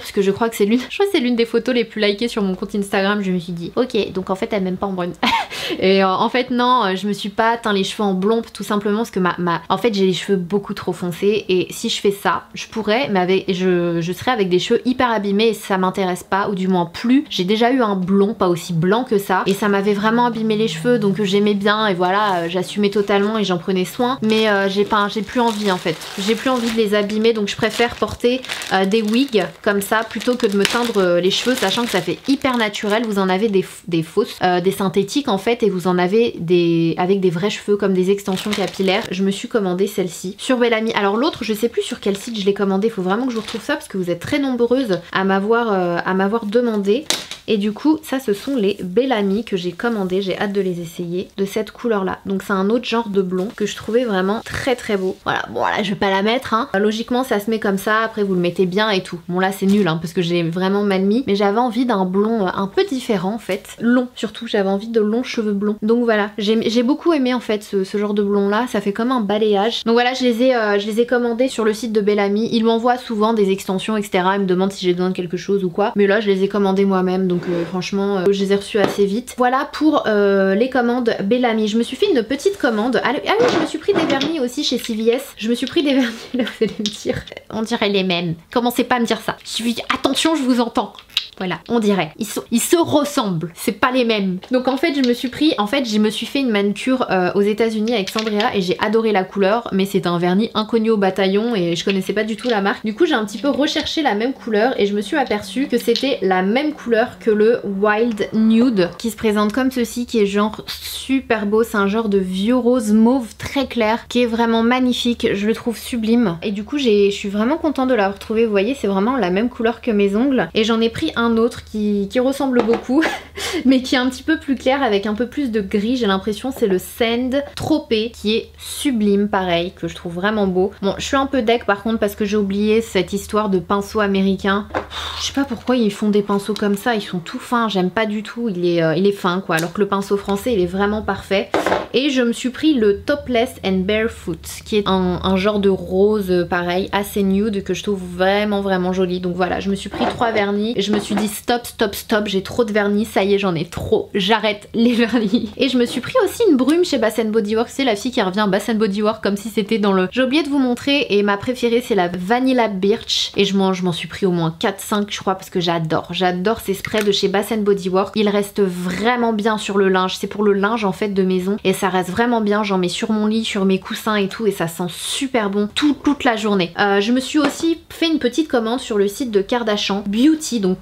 parce que je crois que c'est l'une des photos les plus likées sur mon compte Instagram. Je me suis dit ok, donc en fait elle m'aime pas en brune. Et en fait non, je me suis pas teint les cheveux en blond tout simplement parce que en fait j'ai les cheveux beaucoup trop foncés et si je fais ça, je pourrais, mais je serais avec des cheveux hyper abîmés et ça m'intéresse pas, ou du moins plus. J'ai déjà eu un blond pas aussi blanc que ça et ça m'avait vraiment abîmé les cheveux, donc j'aimais bien et voilà, j'assumais totalement et j'en prenais soin, mais j'ai plus envie en fait. J'ai plus envie de les abîmer, donc je préfère porter des wigs comme ça plutôt que de me teindre les cheveux, sachant que ça fait hyper naturel. Vous en avez des fausses, des synthétiques en fait, et vous en avez avec des vrais cheveux comme des extensions capillaires. Je me suis commandé celle-ci sur Bellamy. Alors l'autre, je sais plus sur quel site je l'ai commandé, faut vraiment que je vous retrouve ça parce que vous êtes très nombreuses à m'avoir demandé. Et du coup, ça ce sont les Bellamy que j'ai commandé, j'ai hâte de les essayer, de cette couleur là. Donc c'est un autre genre de blond que je trouvais vraiment très très beau. Voilà, bon là je vais pas la mettre hein. Logiquement ça se met comme ça, après vous le mettez bien et tout. Bon là c'est nul hein, parce que j'ai vraiment mal mis, mais j'avais envie d'un blond un peu différent en fait. Long surtout, j'avais envie de longs cheveux blonds. Donc voilà, j'ai beaucoup aimé en fait ce genre de blond là, ça fait comme un balayage. Donc voilà, je les ai commandés sur le site de Bellamy. Ils m'envoient souvent des extensions etc. Ils me demandent si j'ai besoin de quelque chose ou quoi. Mais là je les ai commandés moi-même, donc franchement je les ai reçus assez vite. Voilà pour les commandes Bellamy. Je me suis fait une petite commande. Ah oui, je me suis pris des vernis aussi chez CVS. Je me suis pris des vernis, là vous allez me dire, on dirait les mêmes. Commencez pas à me dire ça. Je suis attention, je vous entends. Voilà, on dirait. Ils se ressemblent, c'est pas les mêmes. Donc en fait, je me suis fait une manucure aux États-Unis avec Sandria et j'ai adoré la couleur, mais c'est un vernis inconnu au bataillon et je connaissais pas du tout la marque. Du coup, j'ai un petit peu recherché la même couleur et je me suis aperçue que c'était la même couleur que le Wild Nude qui se présente comme ceci, qui est genre super beau. C'est un genre de vieux rose mauve très clair qui est vraiment magnifique. Je le trouve sublime. Et du coup, je suis vraiment contente de l'avoir trouvé. Vous voyez, c'est vraiment la même couleur que mes ongles. Et j'en ai pris un autre qui ressemble beaucoup mais qui est un petit peu plus clair avec un peu plus de gris. J'ai l'impression c'est le Sand Tropé qui est sublime, pareil, que je trouve vraiment beau. Bon, je suis un peu deck par contre parce que j'ai oublié cette histoire de pinceau américain. Je sais pas pourquoi ils font des pinceaux comme ça, ils sont tout fins, j'aime pas du tout. Il est fin quoi, alors que le pinceau français il est vraiment parfait. Et je me suis pris le Topless and Barefoot qui est un genre de rose pareil assez nude que je trouve vraiment vraiment joli. Donc voilà, je me suis pris 3 vernis et je me suis dit stop, j'ai trop de vernis, ça y est j'en ai trop, j'arrête les vernis. Et je me suis pris aussi une brume chez Bath Body Works, c'est la fille qui revient à Bath Body Works comme si c'était dans le... J'ai oublié de vous montrer, et ma préférée c'est la Vanilla Birch et je m'en suis pris au moins 4-5 je crois parce que j'adore ces sprays de chez Bath Body Works. Ils restent vraiment bien sur le linge, c'est pour le linge en fait de maison et ça reste vraiment bien, j'en mets sur mon lit, sur mes coussins et tout et ça sent super bon toute la journée. Je me suis aussi fait une petite commande sur le site de Kardashian Beauty, donc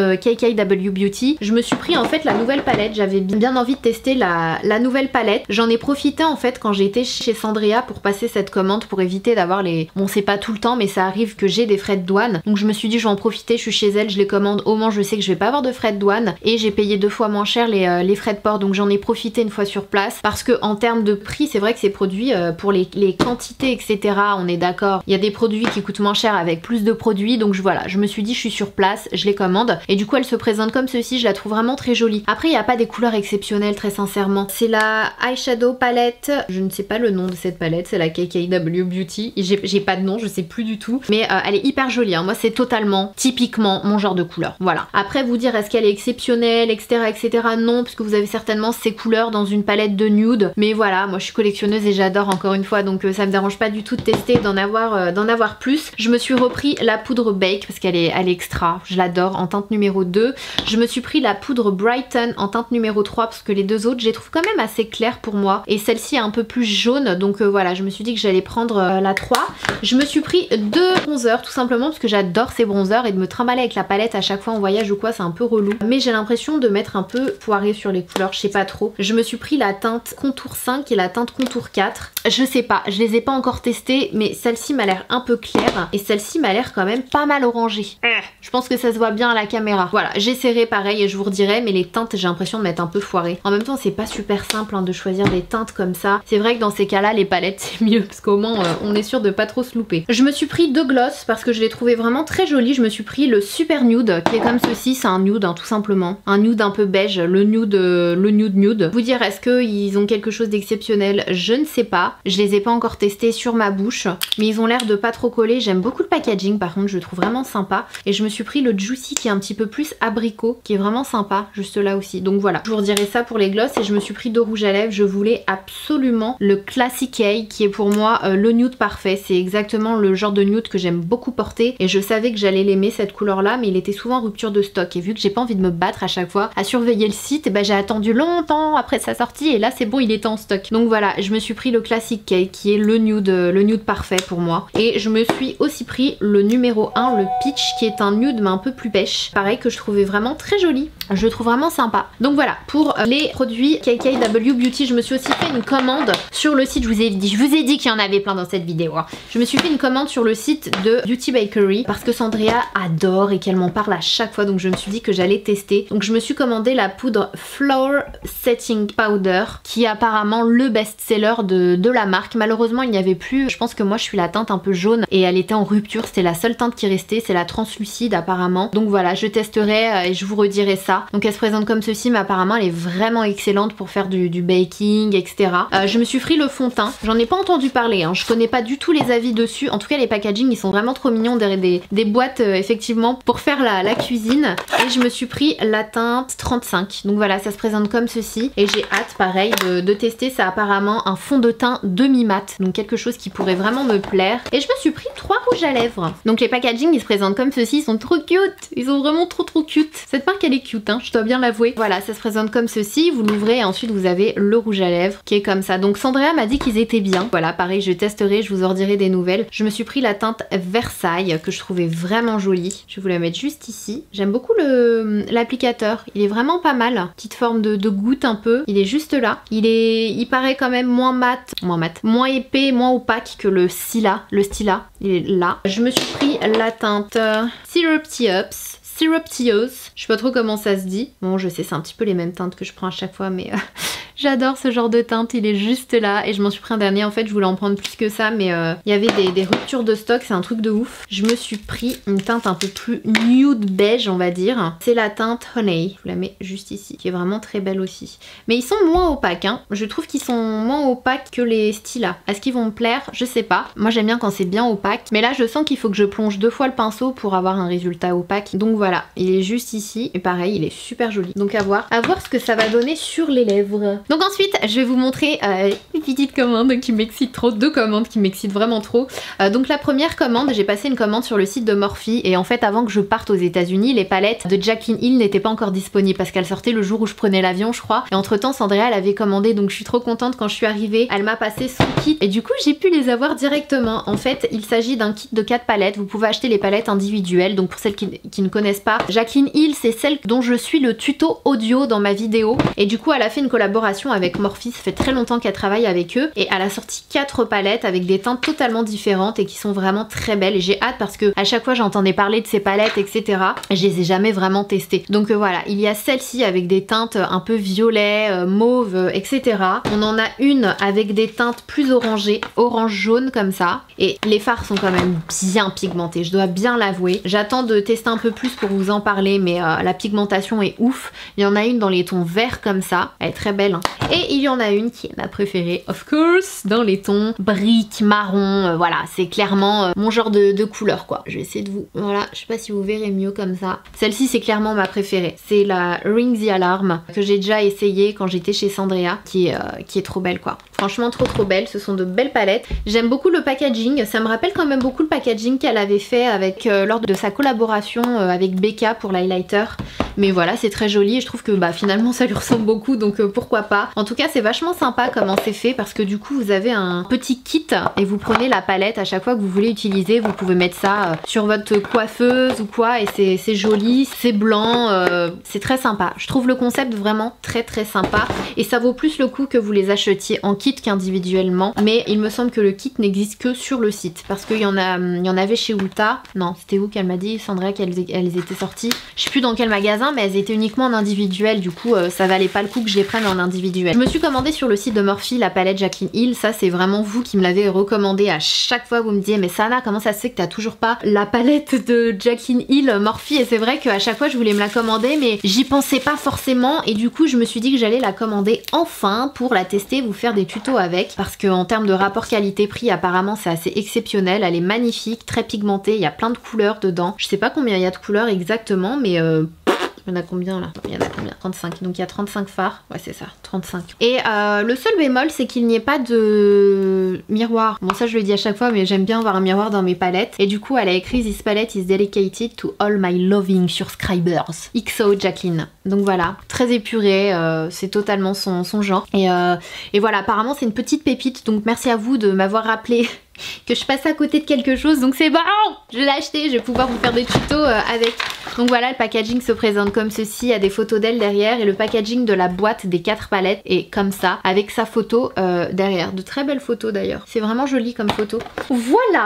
KKW Beauty. Je me suis pris en fait la nouvelle palette, j'avais bien envie de tester la nouvelle palette. J'en ai profité en fait quand j'ai été chez Sandria pour passer cette commande pour éviter d'avoir les... Bon c'est pas tout le temps mais ça arrive que j'ai des frais de douane, donc je me suis dit je vais en profiter, je suis chez elle, je les commande, au moins je sais que je vais pas avoir de frais de douane et j'ai payé 2 fois moins cher les frais de port, donc j'en ai profité une fois sur place parce que en termes de prix c'est vrai que ces produits pour les quantités etc, on est d'accord, il y a des produits qui coûtent moins cher avec plus de produits, donc voilà, je me suis dit je suis sur place, je les commande et du coup elle se présente comme ceci, je la trouve vraiment très jolie. Après il n'y a pas des couleurs exceptionnelles très sincèrement. C'est la eyeshadow palette, je ne sais pas le nom de cette palette, c'est la KKW Beauty, j'ai pas de nom, je sais plus du tout, mais elle est hyper jolie hein. Moi c'est totalement, typiquement mon genre de couleur, voilà. Après vous dire est-ce qu'elle est exceptionnelle etc non, parce que vous avez certainement ces couleurs dans une palette de nude, mais voilà, moi je suis collectionneuse et j'adore encore une fois, donc ça me dérange pas du tout de tester, d'en avoir plus. Je me suis repris la poudre Bake parce qu'elle est extra, je l'adore, en teinte numéro 2. Je me suis pris la poudre Brighton en teinte numéro 3 parce que les deux autres je les trouve quand même assez claires pour moi et celle-ci est un peu plus jaune, donc voilà, je me suis dit que j'allais prendre la 3. Je me suis pris 2 bronzers tout simplement parce que j'adore ces bronzers et de me trimballer avec la palette à chaque fois en voyage ou quoi c'est un peu relou, mais j'ai l'impression de mettre un peu foiré sur les couleurs, je sais pas trop. Je me suis pris la teinte contour 5 et la teinte contour 4, je sais pas, je les ai pas encore testées mais celle-ci m'a l'air un peu claire et celle-ci m'a l'air quand même pas mal orangée. Je pense que ça se voit bien à la caméra. Voilà, j'essaierai pareil et je vous redirai, mais les teintes j'ai l'impression de m'être un peu foirée. En même temps c'est pas super simple hein, de choisir des teintes comme ça. C'est vrai que dans ces cas-là les palettes c'est mieux parce qu'au moins on est sûr de pas trop se louper. Je me suis pris 2 gloss parce que je les trouvais vraiment très jolis. Je me suis pris le Super Nude qui est comme ceci, c'est un nude hein, tout simplement. Un nude un peu beige, le nude. Vous dire est-ce qu'ils ont quelque chose d'exceptionnel, je ne sais pas. Je les ai pas encore testés sur ma bouche, mais ils ont l'air de pas trop coller. J'aime beaucoup le packaging par contre, je le trouve vraiment sympa. Et je me suis suis pris le Juicy qui est un petit peu plus abricot, qui est vraiment sympa, juste là aussi. Donc voilà, je vous redirai ça pour les gloss. Et je me suis pris 2 rouges à lèvres. Je voulais absolument le Classic A qui est pour moi le nude parfait. C'est exactement le genre de nude que j'aime beaucoup porter et je savais que j'allais l'aimer cette couleur là, mais il était souvent en rupture de stock et vu que j'ai pas envie de me battre à chaque fois à surveiller le site, et ben j'ai attendu longtemps après sa sortie et là c'est bon, il était en stock. Donc voilà, je me suis pris le Classic K qui est le nude parfait pour moi. Et je me suis aussi pris le numéro 1, le Peach, qui est un nude mais un peu plus pêche. Pareil, que je trouvais vraiment très joli. Je le trouve vraiment sympa. Donc voilà, pour les produits KKW Beauty, je me suis aussi fait une commande sur le site. Je vous ai dit qu'il y en avait plein dans cette vidéo. Je me suis fait une commande sur le site de Beauty Bakery parce que Sandria adore et qu'elle m'en parle à chaque fois. Donc je me suis dit que j'allais tester. Donc je me suis commandé la poudre Floor Setting Powder qui est apparemment le best-seller de la marque. Malheureusement, il n'y avait plus. Je pense que moi, je suis la teinte un peu jaune et elle était en rupture. C'était la seule teinte qui restait. C'est la translucide apparemment. Donc voilà, je testerai et je vous redirai ça. Donc elle se présente comme ceci, mais apparemment elle est vraiment excellente pour faire du baking, etc. Je me suis pris le fond de teint. J'en ai pas entendu parler, hein. Je connais pas du tout les avis dessus. En tout cas, les packaging, ils sont vraiment trop mignons. Des boîtes, effectivement, pour faire la cuisine. Et je me suis pris la teinte 35. Donc voilà, ça se présente comme ceci. Et j'ai hâte, pareil, de tester. C'est apparemment un fond de teint demi-mat. Donc quelque chose qui pourrait vraiment me plaire. Et je me suis pris 3 rouges à lèvres. Donc les packaging, ils se présentent comme ceci. Ils sont trop cute. Ils sont vraiment trop cute. Cette marque, elle est cute, hein, je dois bien l'avouer. Voilà, ça se présente comme ceci. Vous l'ouvrez et ensuite vous avez le rouge à lèvres qui est comme ça. Donc Sandria m'a dit qu'ils étaient bien. Voilà, pareil, je testerai, je vous en dirai des nouvelles. Je me suis pris la teinte Versailles que je trouvais vraiment jolie. Je vais vous la mettre juste ici. J'aime beaucoup l'applicateur. Il est vraiment pas mal. Petite forme de goutte un peu. Il est juste là. Il paraît quand même moins mat, moins épais, moins opaque que le Stila. Le Stila, il est là. Je me suis pris la teinte Surreptitious. Je sais pas trop comment ça se dit. Bon, je sais, c'est un petit peu les mêmes teintes que je prends à chaque fois, mais j'adore ce genre de teinte. Il est juste là et je m'en suis pris un dernier. En fait, je voulais en prendre plus que ça, mais il y avait des ruptures de stock. C'est un truc de ouf. Je me suis pris une teinte un peu plus nude beige, on va dire. C'est la teinte Honey. Je vous la mets juste ici, qui est vraiment très belle aussi. Mais ils sont moins opaques, hein. Je trouve qu'ils sont moins opaques que les Stila. Est-ce qu'ils vont me plaire? Je sais pas. Moi, j'aime bien quand c'est bien opaque. Mais là, je sens qu'il faut que je plonge 2 fois le pinceau pour avoir un résultat opaque. Donc voilà, il est juste ici. Et pareil, il est super joli. Donc à voir ce que ça va donner sur les lèvres. Donc ensuite, je vais vous montrer une petite commande qui m'excite trop. 2 commandes qui m'excitent vraiment trop. Donc la première commande, j'ai passé une commande sur le site de Morphe. Et en fait, avant que je parte aux États-Unis, les palettes de Jaclyn Hill n'étaient pas encore disponibles parce qu'elles sortaient le jour où je prenais l'avion, je crois. Et entre temps, Sandria, elle avait commandé. Donc je suis trop contente quand je suis arrivée. Elle m'a passé son kit. Et du coup, j'ai pu les avoir directement. En fait, il s'agit d'un kit de 4 palettes. Vous pouvez acheter les palettes individuelles. Donc pour celles qui ne connaissent pas, Jaclyn Hill, c'est celle dont je suis le tuto audio dans ma vidéo. Et du coup, elle a fait une collaboration avec Morphe. Ça fait très longtemps qu'elle travaille avec eux. Et elle a sorti 4 palettes avec des teintes totalement différentes et qui sont vraiment très belles. Et j'ai hâte parce que à chaque fois, j'entendais parler de ces palettes, etc. Et je les ai jamais vraiment testées. Donc voilà, il y a celle-ci avec des teintes un peu violet, mauve, etc. On en a une avec des teintes plus orangées, orange-jaune comme ça. Et les fards sont quand même bien pigmentés, je dois bien l'avouer. J'attends de tester un peu plus pour vous en parler, mais la pigmentation est ouf. Il y en a une dans les tons verts comme ça, elle est très belle, hein. Et il y en a une qui est ma préférée, of course, dans les tons briques, marron, voilà, c'est clairement mon genre de couleur quoi. Je vais essayer de vous... Voilà, je sais pas si vous verrez mieux comme ça. Celle-ci c'est clairement ma préférée. C'est la Ring the Alarm que j'ai déjà essayé quand j'étais chez Sandria, qui est trop belle quoi. Franchement trop belle, ce sont de belles palettes. J'aime beaucoup le packaging, ça me rappelle quand même beaucoup le packaging qu'elle avait fait avec lors de sa collaboration avec Becca pour l'highlighter. Mais voilà, c'est très joli et je trouve que bah, finalement ça lui ressemble beaucoup, donc pourquoi pas. En tout cas, c'est vachement sympa comment c'est fait parce que du coup vous avez un petit kit et vous prenez la palette à chaque fois que vous voulez utiliser. Vous pouvez mettre ça sur votre coiffeuse ou quoi, et c'est joli, c'est blanc, c'est très sympa. Je trouve le concept vraiment très sympa et ça vaut plus le coup que vous les achetiez en kit qu'individuellement. Mais il me semble que le kit n'existe que sur le site parce qu'il y en avait chez Ulta. Non, c'était où qu'elle m'a dit, Sandra, qu'elles étaient sorties. Je sais plus dans quel magasin, mais elles étaient uniquement en individuel. Du coup, ça valait pas le coup que je les prenne en individuel. Je me suis commandé sur le site de Morphe la palette Jaclyn Hill. Ça, c'est vraiment vous qui me l'avez recommandé à chaque fois. Vous me disiez, mais Sana, comment ça se fait que t'as toujours pas la palette de Jaclyn Hill Morphe? Et c'est vrai qu'à chaque fois, je voulais me la commander, mais j'y pensais pas forcément. Et du coup, je me suis dit que j'allais la commander enfin pour la tester, vous faire des tutos tuto avec parce qu'en termes de rapport qualité-prix apparemment c'est assez exceptionnel. Elle est magnifique, très pigmentée, il y a plein de couleurs dedans. Je sais pas combien il y a de couleurs exactement mais il y en a combien là? Il y en a combien? 35. Donc il y a 35 fards. Ouais c'est ça, 35. Et le seul bémol c'est qu'il n'y ait pas de miroir. Bon ça je le dis à chaque fois mais j'aime bien avoir un miroir dans mes palettes. Et du coup elle a écrit This palette is dedicated to all my loving subscribers. XO Jacqueline. Donc voilà, très épuré, c'est totalement son genre. Et voilà, apparemment c'est une petite pépite. Donc merci à vous de m'avoir rappelé que je passe à côté de quelque chose, donc c'est bon, je l'ai acheté, je vais pouvoir vous faire des tutos avec. Donc voilà, le packaging se présente comme ceci, il y a des photos d'elle derrière et le packaging de la boîte des 4 palettes est comme ça, avec sa photo derrière. De très belles photos d'ailleurs, c'est vraiment joli comme photo. Voilà,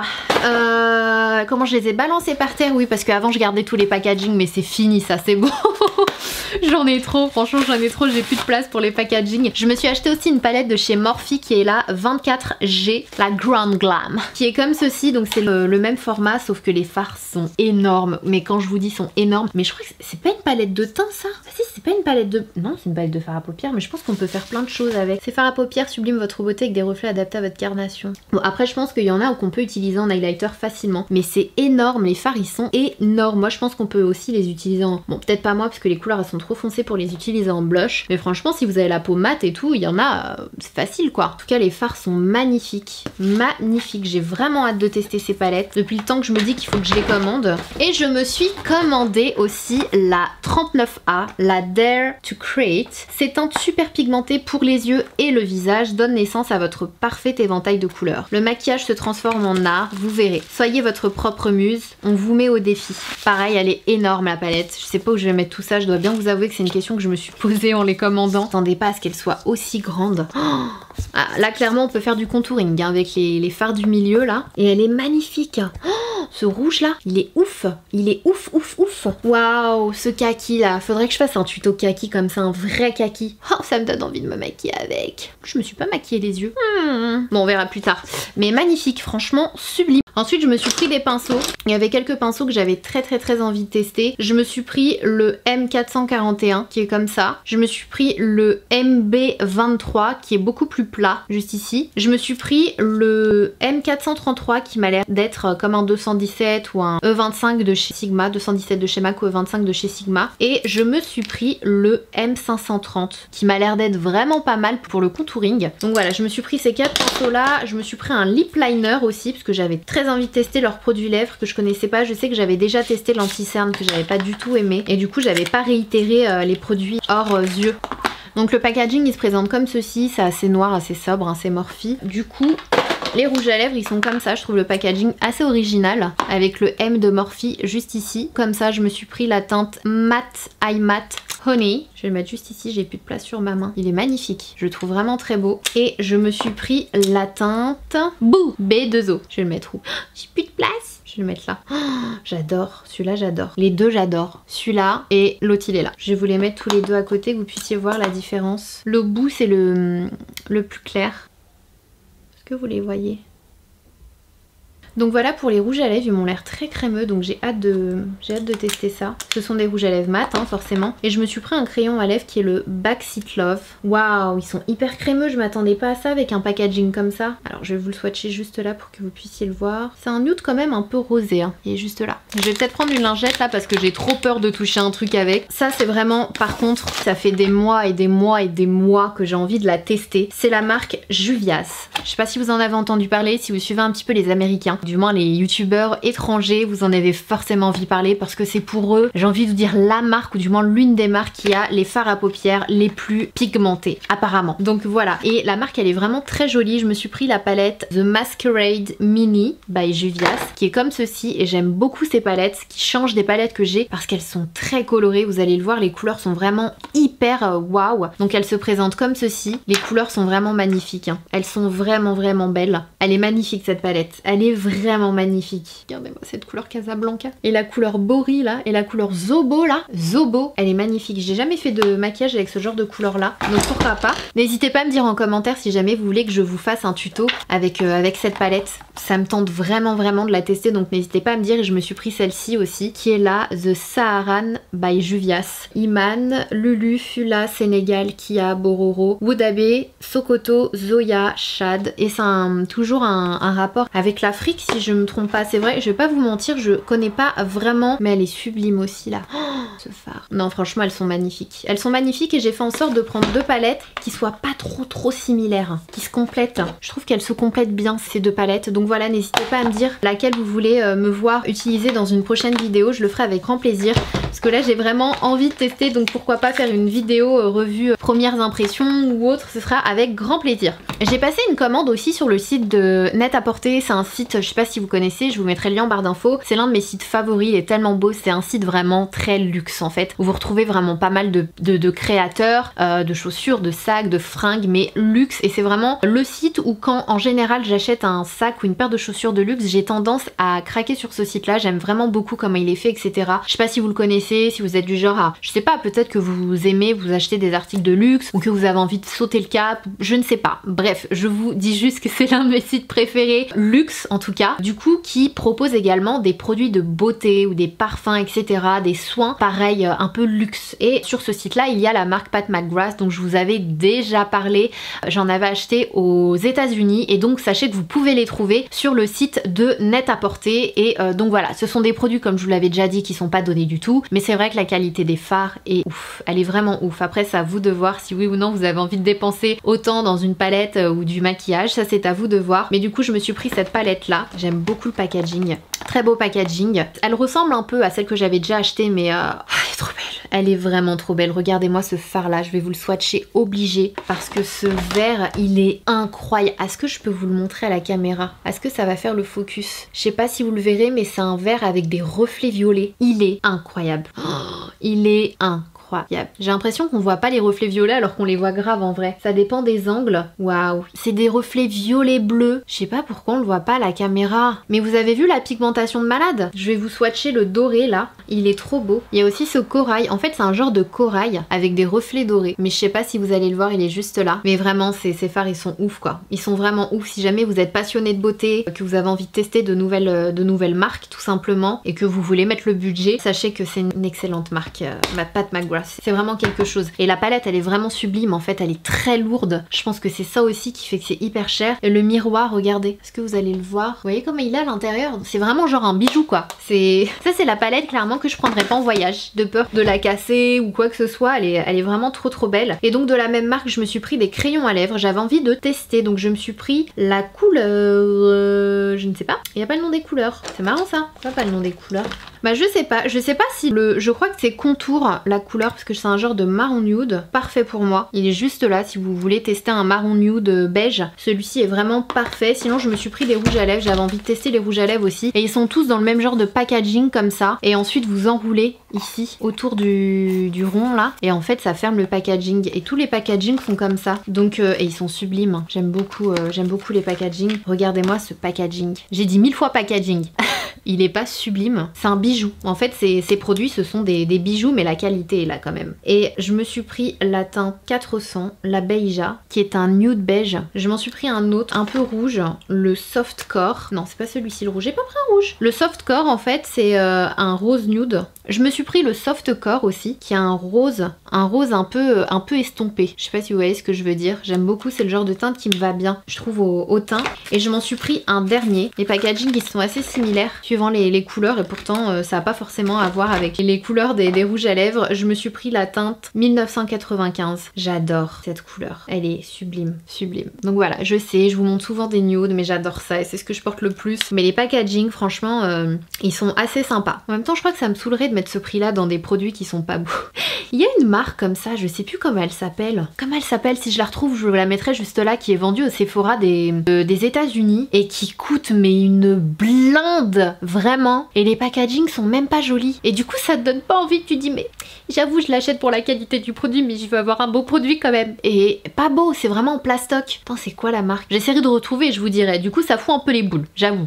comment je les ai balancés par terre, oui parce qu'avant je gardais tous les packagings mais c'est fini ça, c'est bon. J'en ai trop, franchement j'en ai trop, j'ai plus de place pour les packaging. Je me suis acheté aussi une palette de chez Morphe qui est la 24G, la Grand Glam, qui est comme ceci, donc c'est le même format sauf que les fards sont énormes. Mais quand je vous dis sont énormes, mais je crois que c'est pas une palette de teint ça? Ah si, c'est pas une palette de... Non, c'est une palette de fard à paupières, mais je pense qu'on peut faire plein de choses avec. Ces fards à paupières subliment votre beauté avec des reflets adaptés à votre carnation. Bon après je pense qu'il y en a qu'on peut utiliser en highlighter facilement, mais c'est énorme, les fards ils sont énormes. Moi je pense qu'on peut aussi les utiliser en... Bon peut-être pas moi parce que les couleurs elles sont trop foncées pour les utiliser en blush, mais franchement si vous avez la peau mate et tout, il y en a, c'est facile quoi. En tout cas les fards sont magnifiques, magnifiques. J'ai vraiment hâte de tester ces palettes depuis le temps que je me dis qu'il faut que je les commande. Et je me suis commandé aussi la 39A, la Dare to Create. Ces teintes super pigmentées pour les yeux et le visage donnent naissance à votre parfait éventail de couleurs. Le maquillage se transforme en art, vous verrez. Soyez votre propre muse, on vous met au défi. Pareil, elle est énorme la palette. Je sais pas où je vais mettre tout ça, je dois bien vous avouer que c'est une question que je me suis posée en les commandant. Attendez pas à ce qu'elle soit aussi grande. Oh ah, là clairement on peut faire du contouring hein, avec les fards du milieu là. Et elle est magnifique. Oh, ce rouge là, il est ouf. Il est ouf ouf ouf. Waouh, ce kaki là. Faudrait que je fasse un tuto kaki comme ça, un vrai kaki. Oh, ça me donne envie de me maquiller avec. Je me suis pas maquillé les yeux. Bon, on verra plus tard. Mais magnifique, franchement sublime. Ensuite je me suis pris des pinceaux. Il y avait quelques pinceaux que j'avais très envie de tester. Je me suis pris le M441 qui est comme ça. Je me suis pris le MB23 qui est beaucoup plus plat juste ici. Je me suis pris le M433 qui m'a l'air d'être comme un 217 ou un E25 de chez Sigma, 217 de chez MAC ou E25 de chez Sigma. Et je me suis pris le M530 qui m'a l'air d'être vraiment pas mal pour le contouring. Donc voilà, je me suis pris ces 4 pinceaux là. Je me suis pris un lip liner aussi parce que j'avais très envie de tester leurs produits lèvres que je connaissais pas. Je sais que j'avais déjà testé l'anti-cerne que j'avais pas du tout aimé et du coup j'avais pas réitéré les produits hors yeux. Donc le packaging il se présente comme ceci, c'est assez noir, assez sobre, hein, c'est Morphe. Du coup les rouges à lèvres ils sont comme ça, je trouve le packaging assez original avec le M de Morphe juste ici. Comme ça je me suis pris la teinte Matte Eye Matte Honey. Je vais le mettre juste ici, j'ai plus de place sur ma main. Il est magnifique, je le trouve vraiment très beau. Et je me suis pris la teinte Boo B2O. Je vais le mettre où? J'ai plus de place. Je vais le mettre là. Oh, j'adore, celui-là j'adore. Les deux j'adore. Celui-là et l'autre il est là. Je vais vous les mettre tous les deux à côté que vous puissiez voir la différence. Le bout c'est le plus clair. Est-ce que vous les voyez? Donc voilà pour les rouges à lèvres, ils m'ont l'air très crémeux donc j'ai hâte de tester ça. Ce sont des rouges à lèvres mat hein, forcément. Et je me suis pris un crayon à lèvres qui est le Backseat Love. Waouh, ils sont hyper crémeux, je m'attendais pas à ça avec un packaging comme ça. Alors je vais vous le swatcher juste là pour que vous puissiez le voir. C'est un nude quand même un peu rosé, hein. Il est juste là. Je vais peut-être prendre une lingette là parce que j'ai trop peur de toucher un truc avec. Ça c'est vraiment, par contre, ça fait des mois et des mois et des mois que j'ai envie de la tester. C'est la marque Juvia's. Je sais pas si vous en avez entendu parler, si vous suivez un petit peu les Américains. Du moins les youtubeurs étrangers, vous en avez forcément envie parler parce que c'est pour eux, j'ai envie de vous dire la marque ou du moins l'une des marques qui a les fards à paupières les plus pigmentés apparemment. Donc voilà, et la marque elle est vraiment très jolie. Je me suis pris la palette The Masquerade Mini by Juvia's qui est comme ceci et j'aime beaucoup ces palettes qui changent des palettes que j'ai parce qu'elles sont très colorées. Vous allez le voir, les couleurs sont vraiment hyper waouh. Donc elles se présentent comme ceci, les couleurs sont vraiment magnifiques hein. Elles sont vraiment belles. Elle est magnifique cette palette, elle est vraiment vraiment magnifique. Regardez-moi cette couleur Casablanca. Et la couleur Bori là, et la couleur Zobo là. Zobo, elle est magnifique. J'ai jamais fait de maquillage avec ce genre de couleur là, donc pourquoi pas. N'hésitez pas à me dire en commentaire si jamais vous voulez que je vous fasse un tuto avec cette palette. Ça me tente vraiment de la tester, donc n'hésitez pas à me dire. Et je me suis pris celle-ci aussi, qui est là, The Saharan by Juvias. Iman, Lulu, Fula, Sénégal, Kia, Bororo, Woudabe, Sokoto, Zoya, Chad. Et c'est toujours un rapport avec l'Afrique si je me trompe pas. C'est vrai, je vais pas vous mentir, je connais pas vraiment, mais elle est sublime aussi là. Oh, ce fard. Non franchement elles sont magnifiques. Elles sont magnifiques et j'ai fait en sorte de prendre deux palettes qui soient pas trop similaires, qui se complètent. Je trouve qu'elles se complètent bien ces deux palettes. Donc voilà, n'hésitez pas à me dire laquelle vous voulez me voir utiliser dans une prochaine vidéo. Je le ferai avec grand plaisir. Parce que là j'ai vraiment envie de tester, donc pourquoi pas faire une vidéo revue premières impressions ou autre, ce sera avec grand plaisir. J'ai passé une commande aussi sur le site de Net-à-Porter, c'est un site, je sais pas si vous connaissez, je vous mettrai le lien en barre d'infos. C'est l'un de mes sites favoris, il est tellement beau, c'est un site vraiment très luxe en fait, où vous retrouvez vraiment pas mal de créateurs, de chaussures, de sacs, de fringues, mais luxe. Et c'est vraiment le site où quand en général j'achète un sac ou une paire de chaussures de luxe, j'ai tendance à craquer sur ce site là, j'aime vraiment beaucoup comment il est fait, etc. Je sais pas si vous le connaissez, si vous êtes du genre à, je sais pas, peut-être que vous aimez vous acheter des articles de luxe ou que vous avez envie de sauter le cap, je ne sais pas. Bref, je vous dis juste que c'est l'un de mes sites préférés, luxe en tout cas, du coup qui propose également des produits de beauté ou des parfums, etc., des soins pareil un peu luxe. Et sur ce site là il y a la marque Pat McGrath, donc je vous avais déjà parlé, j'en avais acheté aux États-Unis et donc sachez que vous pouvez les trouver sur le site de Net-à-Porter. Et donc voilà, ce sont des produits comme je vous l'avais déjà dit qui sont pas donnés du tout, mais c'est vrai que la qualité des fards est ouf, elle est vraiment ouf. Après c'est à vous de voir si oui ou non vous avez envie de dépenser autant dans une palette ou du maquillage, ça c'est à vous de voir. Mais du coup je me suis pris cette palette là, j'aime beaucoup le packaging, très beau packaging. Elle ressemble un peu à celle que j'avais déjà achetée, mais elle est trop belle, elle est vraiment trop belle. Regardez-moi ce fard là, je vais vous le swatcher obligé parce que ce vert il est incroyable. Est-ce que je peux vous le montrer à la caméra? Est-ce que ça va faire le focus? Je sais pas si vous le verrez, mais c'est un vert avec des reflets violets, il est incroyable. Oh, il est incroyable. J'ai l'impression qu'on voit pas les reflets violets alors qu'on les voit grave en vrai. Ça dépend des angles. Waouh, c'est des reflets violets bleus. Je sais pas pourquoi on le voit pas à la caméra. Mais vous avez vu la pigmentation de malade? Je vais vous swatcher le doré là. Il est trop beau. Il y a aussi ce corail. En fait c'est un genre de corail avec des reflets dorés. Mais je sais pas si vous allez le voir, il est juste là. Mais vraiment ces fards ils sont ouf quoi. Ils sont vraiment ouf. Si jamais vous êtes passionné de beauté, que vous avez envie de tester de nouvelles marques tout simplement, et que vous voulez mettre le budget, sachez que c'est une excellente marque, Pat McGrath. C'est vraiment quelque chose. Et la palette elle est vraiment sublime en fait, elle est très lourde. Je pense que c'est ça aussi qui fait que c'est hyper cher. Et le miroir, regardez, est-ce que vous allez le voir? Vous voyez comment il est à l'intérieur? C'est vraiment genre un bijou quoi. Ça c'est la palette clairement que je prendrais pas en voyage, de peur de la casser ou quoi que ce soit. Elle est vraiment trop belle. Et donc de la même marque je me suis pris des crayons à lèvres, j'avais envie de tester, donc je me suis pris la couleur je ne sais pas, il n'y a pas le nom des couleurs. C'est marrant ça, pas le nom des couleurs. Bah je sais pas si je crois que c'est contour la couleur, parce que c'est un genre de marron nude, parfait pour moi. Il est juste là si vous voulez tester un marron nude beige, celui-ci est vraiment parfait. Sinon je me suis pris des rouges à lèvres, j'avais envie de tester les rouges à lèvres aussi. Et ils sont tous dans le même genre de packaging comme ça. Et ensuite vous enroulez ici autour du rond là, et en fait ça ferme le packaging. Et tous les packagings sont comme ça. Donc et ils sont sublimes. J'aime beaucoup les packaging. Regardez-moi ce packaging. J'ai dit 1000 fois packaging. Il est pas sublime, c'est un bijou. En fait ces produits ce sont des bijoux, mais la qualité est là quand même. Et je me suis pris la teinte 400, la Beija, qui est un nude beige. Je m'en suis pris un autre un peu rouge, le Soft Core. Non c'est pas celui-ci le rouge, j'ai pas pris un rouge. Le Soft Core en fait c'est un rose nude. Je me suis pris le Soft Core aussi, qui a un rose un peu estompé. Je sais pas si vous voyez ce que je veux dire. J'aime beaucoup, c'est le genre de teinte qui me va bien, je trouve, au teint. Et je m'en suis pris un dernier. Les packagings ils sont assez similaires suivant les couleurs, et pourtant ça n'a pas forcément à voir avec les couleurs des rouges à lèvres. Je me suis pris la teinte 1995. J'adore cette couleur. Elle est sublime, sublime. Donc voilà, je sais, je vous montre souvent des nudes, mais j'adore ça et c'est ce que je porte le plus. Mais les packagings, franchement, ils sont assez sympas. En même temps, je crois que ça me saoulerait de mettre ce prix là dans des produits qui sont pas beaux. Il y a une marque comme ça, je sais plus comment elle s'appelle. Comment elle s'appelle, si je la retrouve je la mettrai juste là, qui est vendue au Sephora des États-Unis et qui coûte mais une blinde vraiment. Et les packagings sont même pas jolis. Et du coup ça te donne pas envie, tu dis mais j'avoue je l'achète pour la qualité du produit mais je veux avoir un beau produit quand même. Et pas beau, c'est vraiment en plastoc. Attends, c'est quoi la marque? J'essaierai de retrouver et je vous dirai. Du coup ça fout un peu les boules, j'avoue.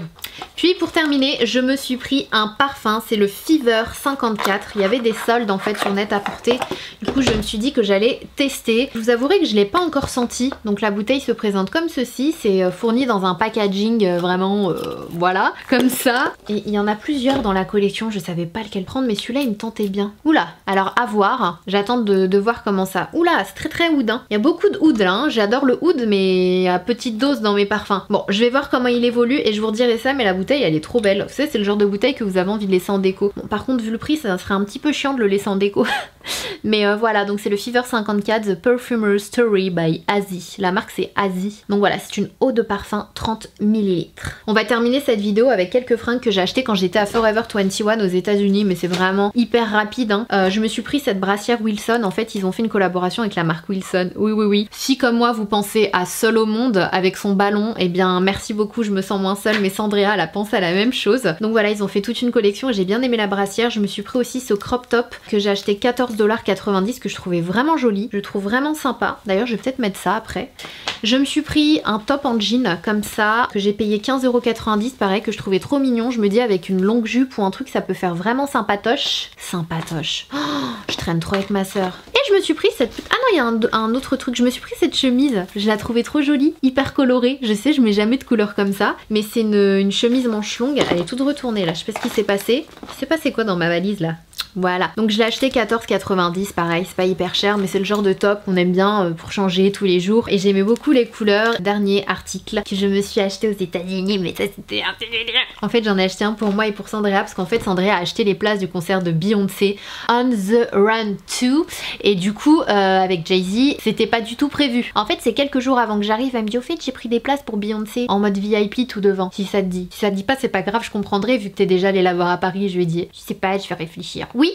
Puis pour terminer, je me suis pris un parfum, c'est le Fever 54. Il y avait des soldes en fait sur Net-à-Porter. Du coup je me suis dit que j'allais tester. Je vous avouerai que je l'ai pas encore senti. Donc la bouteille se présente comme ceci. C'est fourni dans un packaging vraiment voilà, comme ça. Et il y en a plusieurs dans la collection, je savais pas lequel prendre mais celui-là il me tentait bien. Oula, alors à voir, j'attends de voir comment ça. Oula, c'est très oud hein. Il y a beaucoup de oud là, hein. J'adore le oud mais à petite dose dans mes parfums. Bon, je vais voir comment il évolue et je vous redirai ça, mais la bouteille elle est trop belle. Vous savez, c'est le genre de bouteille que vous avez envie de laisser en déco. Bon, par contre vu le prix ça serait un petit peu chiant de le laisser en déco. Mais voilà, donc c'est le Fever 54 The Perfumer's Story by Azi. La marque c'est Azi. Donc voilà, c'est une eau de parfum 30 ml. On va terminer cette vidéo avec quelques fringues que j'ai achetées quand j'étais à Forever 21 aux États-Unis, mais c'est vraiment hyper rapide hein. Je me suis pris cette brassière Wilson. En fait ils ont fait une collaboration avec la marque Wilson. Oui. Si comme moi vous pensez à Seule au monde avec son ballon, eh bien merci beaucoup, je me sens moins seule, mais Sandrea elle a pensé à la même chose. Donc voilà, ils ont fait toute une collection et j'ai bien aimé la brassière. Je me suis pris aussi ce crop top que j'ai acheté 14,90 que je trouvais vraiment joli. Je trouve vraiment sympa. D'ailleurs je vais peut-être mettre ça après. Je me suis pris un top en jean comme ça que j'ai payé 15,90 pareil, que je trouvais trop mignon. Je me dis avec une longue jupe ou un truc ça peut faire vraiment sympatoche. Oh, je traîne trop avec ma soeur. Et je me suis pris cette... Ah non, il y a un autre truc. Je me suis pris cette chemise. Je la trouvais trop jolie, hyper colorée. Je sais, je mets jamais de couleur comme ça. Mais c'est une chemise manche longue. Elle est toute retournée là. Je sais pas ce qui s'est passé. Il s'est passé quoi dans ma valise là? Voilà, donc je l'ai acheté 14,90, pareil, c'est pas hyper cher, mais c'est le genre de top qu'on aime bien pour changer tous les jours. Et j'aimais beaucoup les couleurs. Dernier article que je me suis acheté aux États-Unis, mais ça c'était un... En fait j'en ai acheté un pour moi et pour Sandrea, parce qu'en fait Sandrea a acheté les places du concert de Beyoncé On the Run 2. Et du coup, avec Jay-Z, c'était pas du tout prévu. En fait c'est quelques jours avant que j'arrive, elle me dit au fait j'ai pris des places pour Beyoncé en mode VIP tout devant, si ça te dit. Si ça te dit pas c'est pas grave, je comprendrai vu que t'es déjà allé la voir à Paris. Je lui ai dit, je sais pas, je vais réfléchir. Oui.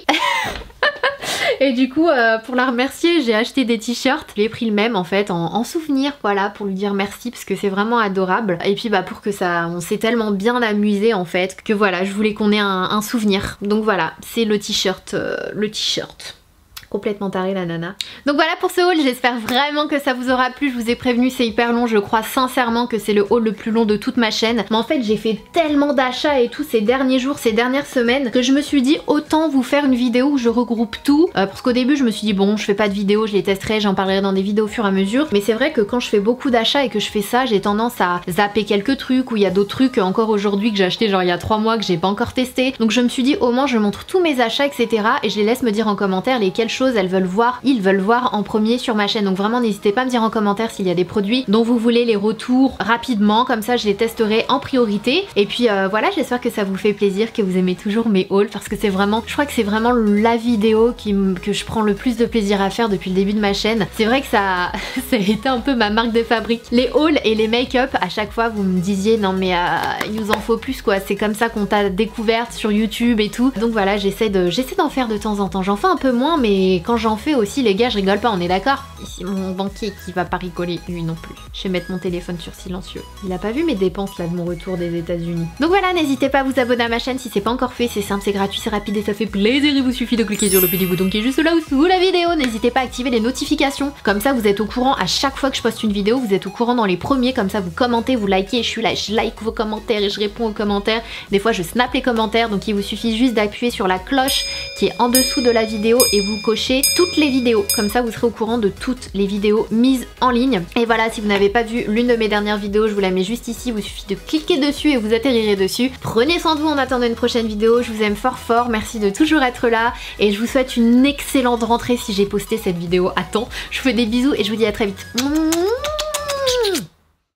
Et du coup pour la remercier j'ai acheté des t-shirts, je lui ai pris le même en fait en souvenir, voilà, pour lui dire merci parce que c'est vraiment adorable. Et puis bah pour que ça, on s'est tellement bien amusé en fait que voilà, je voulais qu'on ait un souvenir. Donc voilà, c'est le t-shirt, complètement tarée la nana. Donc voilà pour ce haul, j'espère vraiment que ça vous aura plu. Je vous ai prévenu, c'est hyper long, je crois sincèrement que c'est le haul le plus long de toute ma chaîne. Mais en fait j'ai fait tellement d'achats et tout ces derniers jours, ces dernières semaines, que je me suis dit autant vous faire une vidéo où je regroupe tout. Parce qu'au début je me suis dit bon, je fais pas de vidéo, je les testerai, j'en parlerai dans des vidéos au fur et à mesure. Mais c'est vrai que quand je fais beaucoup d'achats et que je fais ça, j'ai tendance à zapper quelques trucs, ou il y a d'autres trucs encore aujourd'hui que j'ai acheté genre il y a 3 mois que j'ai pas encore testé. Donc je me suis dit au moins je montre tous mes achats etc. Et je les laisse me dire en commentaire lesquelles choses ils veulent voir en premier sur ma chaîne. Donc vraiment n'hésitez pas à me dire en commentaire s'il y a des produits dont vous voulez les retours rapidement, comme ça je les testerai en priorité. Et puis voilà, j'espère que ça vous fait plaisir, que vous aimez toujours mes hauls, parce que c'est vraiment, je crois que c'est vraiment la vidéo que je prends le plus de plaisir à faire depuis le début de ma chaîne. C'est vrai que ça a été un peu ma marque de fabrique. Les hauls et les make-up, à chaque fois vous me disiez non mais il nous en faut plus quoi, c'est comme ça qu'on t'a découverte sur YouTube et tout. Donc voilà, j'essaie d'en faire de temps en temps. J'en fais un peu moins, mais quand j'en fais aussi les gars, je rigole pas, on est d'accord? Ici mon banquier qui va pas rigoler, lui non plus. Je vais mettre mon téléphone sur silencieux. Il a pas vu mes dépenses là de mon retour des États-Unis. Donc voilà, n'hésitez pas à vous abonner à ma chaîne si c'est pas encore fait, c'est simple, c'est gratuit, c'est rapide et ça fait plaisir. Il vous suffit de cliquer sur le petit bouton qui est juste là sous la vidéo. N'hésitez pas à activer les notifications, comme ça vous êtes au courant à chaque fois que je poste une vidéo, vous êtes au courant dans les premiers, comme ça vous commentez, vous likez, je suis là, je like vos commentaires et je réponds aux commentaires. Des fois je snap les commentaires, donc il vous suffit juste d'appuyer sur la cloche qui est en dessous de la vidéo et vous cochez toutes les vidéos, comme ça vous serez au courant de toutes les vidéos mises en ligne. Et voilà, si vous n'avez pas vu l'une de mes dernières vidéos, je vous la mets juste ici, il vous suffit de cliquer dessus et vous atterrirez dessus. Prenez soin de vous en attendant une prochaine vidéo, je vous aime fort fort, merci de toujours être là et je vous souhaite une excellente rentrée si j'ai posté cette vidéo à temps. Je vous fais des bisous et je vous dis à très vite.